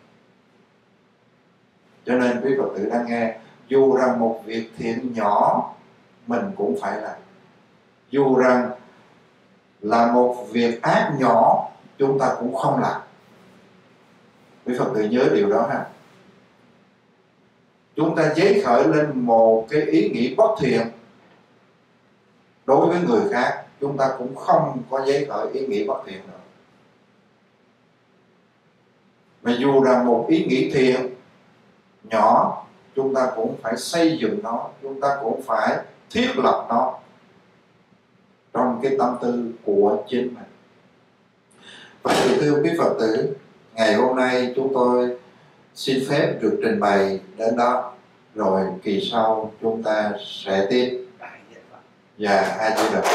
Cho nên quý Phật tử đang nghe, dù rằng một việc thiện nhỏ mình cũng phải làm. Dù rằng là một việc ác nhỏ chúng ta cũng không làm. Quý Phật tử nhớ điều đó ha. Chúng ta giấy khởi lên một cái ý nghĩ bất thiện đối với người khác, chúng ta cũng không có giấy khởi ý nghĩ bất thiện nữa. Mà dù rằng một ý nghĩ thiện nhỏ, chúng ta cũng phải xây dựng nó, chúng ta cũng phải thiết lập nó trong cái tâm tư của chính mình. Và thưa quý Phật tử, ngày hôm nay chúng tôi xin phép được trình bày đến đó, rồi kỳ sau chúng ta sẽ tiếp. Dạ, ai chỉ được.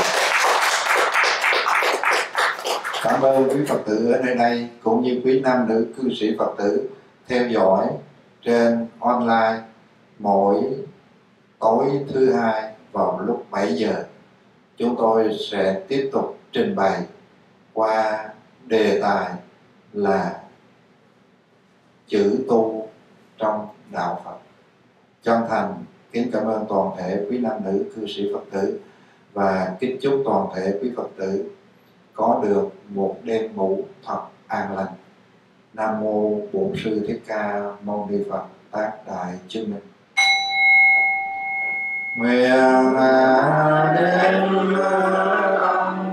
Cảm ơn quý Phật tử ở nơi đây cũng như quý nam nữ cư sĩ Phật tử theo dõi trên online mỗi tối thứ hai vào lúc bảy giờ. Chúng tôi sẽ tiếp tục trình bày qua đề tài là chữ tu trong đạo Phật. Chân thành kính cảm ơn toàn thể quý nam nữ cư sĩ Phật tử và kính chúc toàn thể quý Phật tử có được một đêm ngủ thật an lành. Nam mô Bổn Sư Thích Ca Mâu Ni Phật. Tác Đại Chứng Minh. Nguyện đêm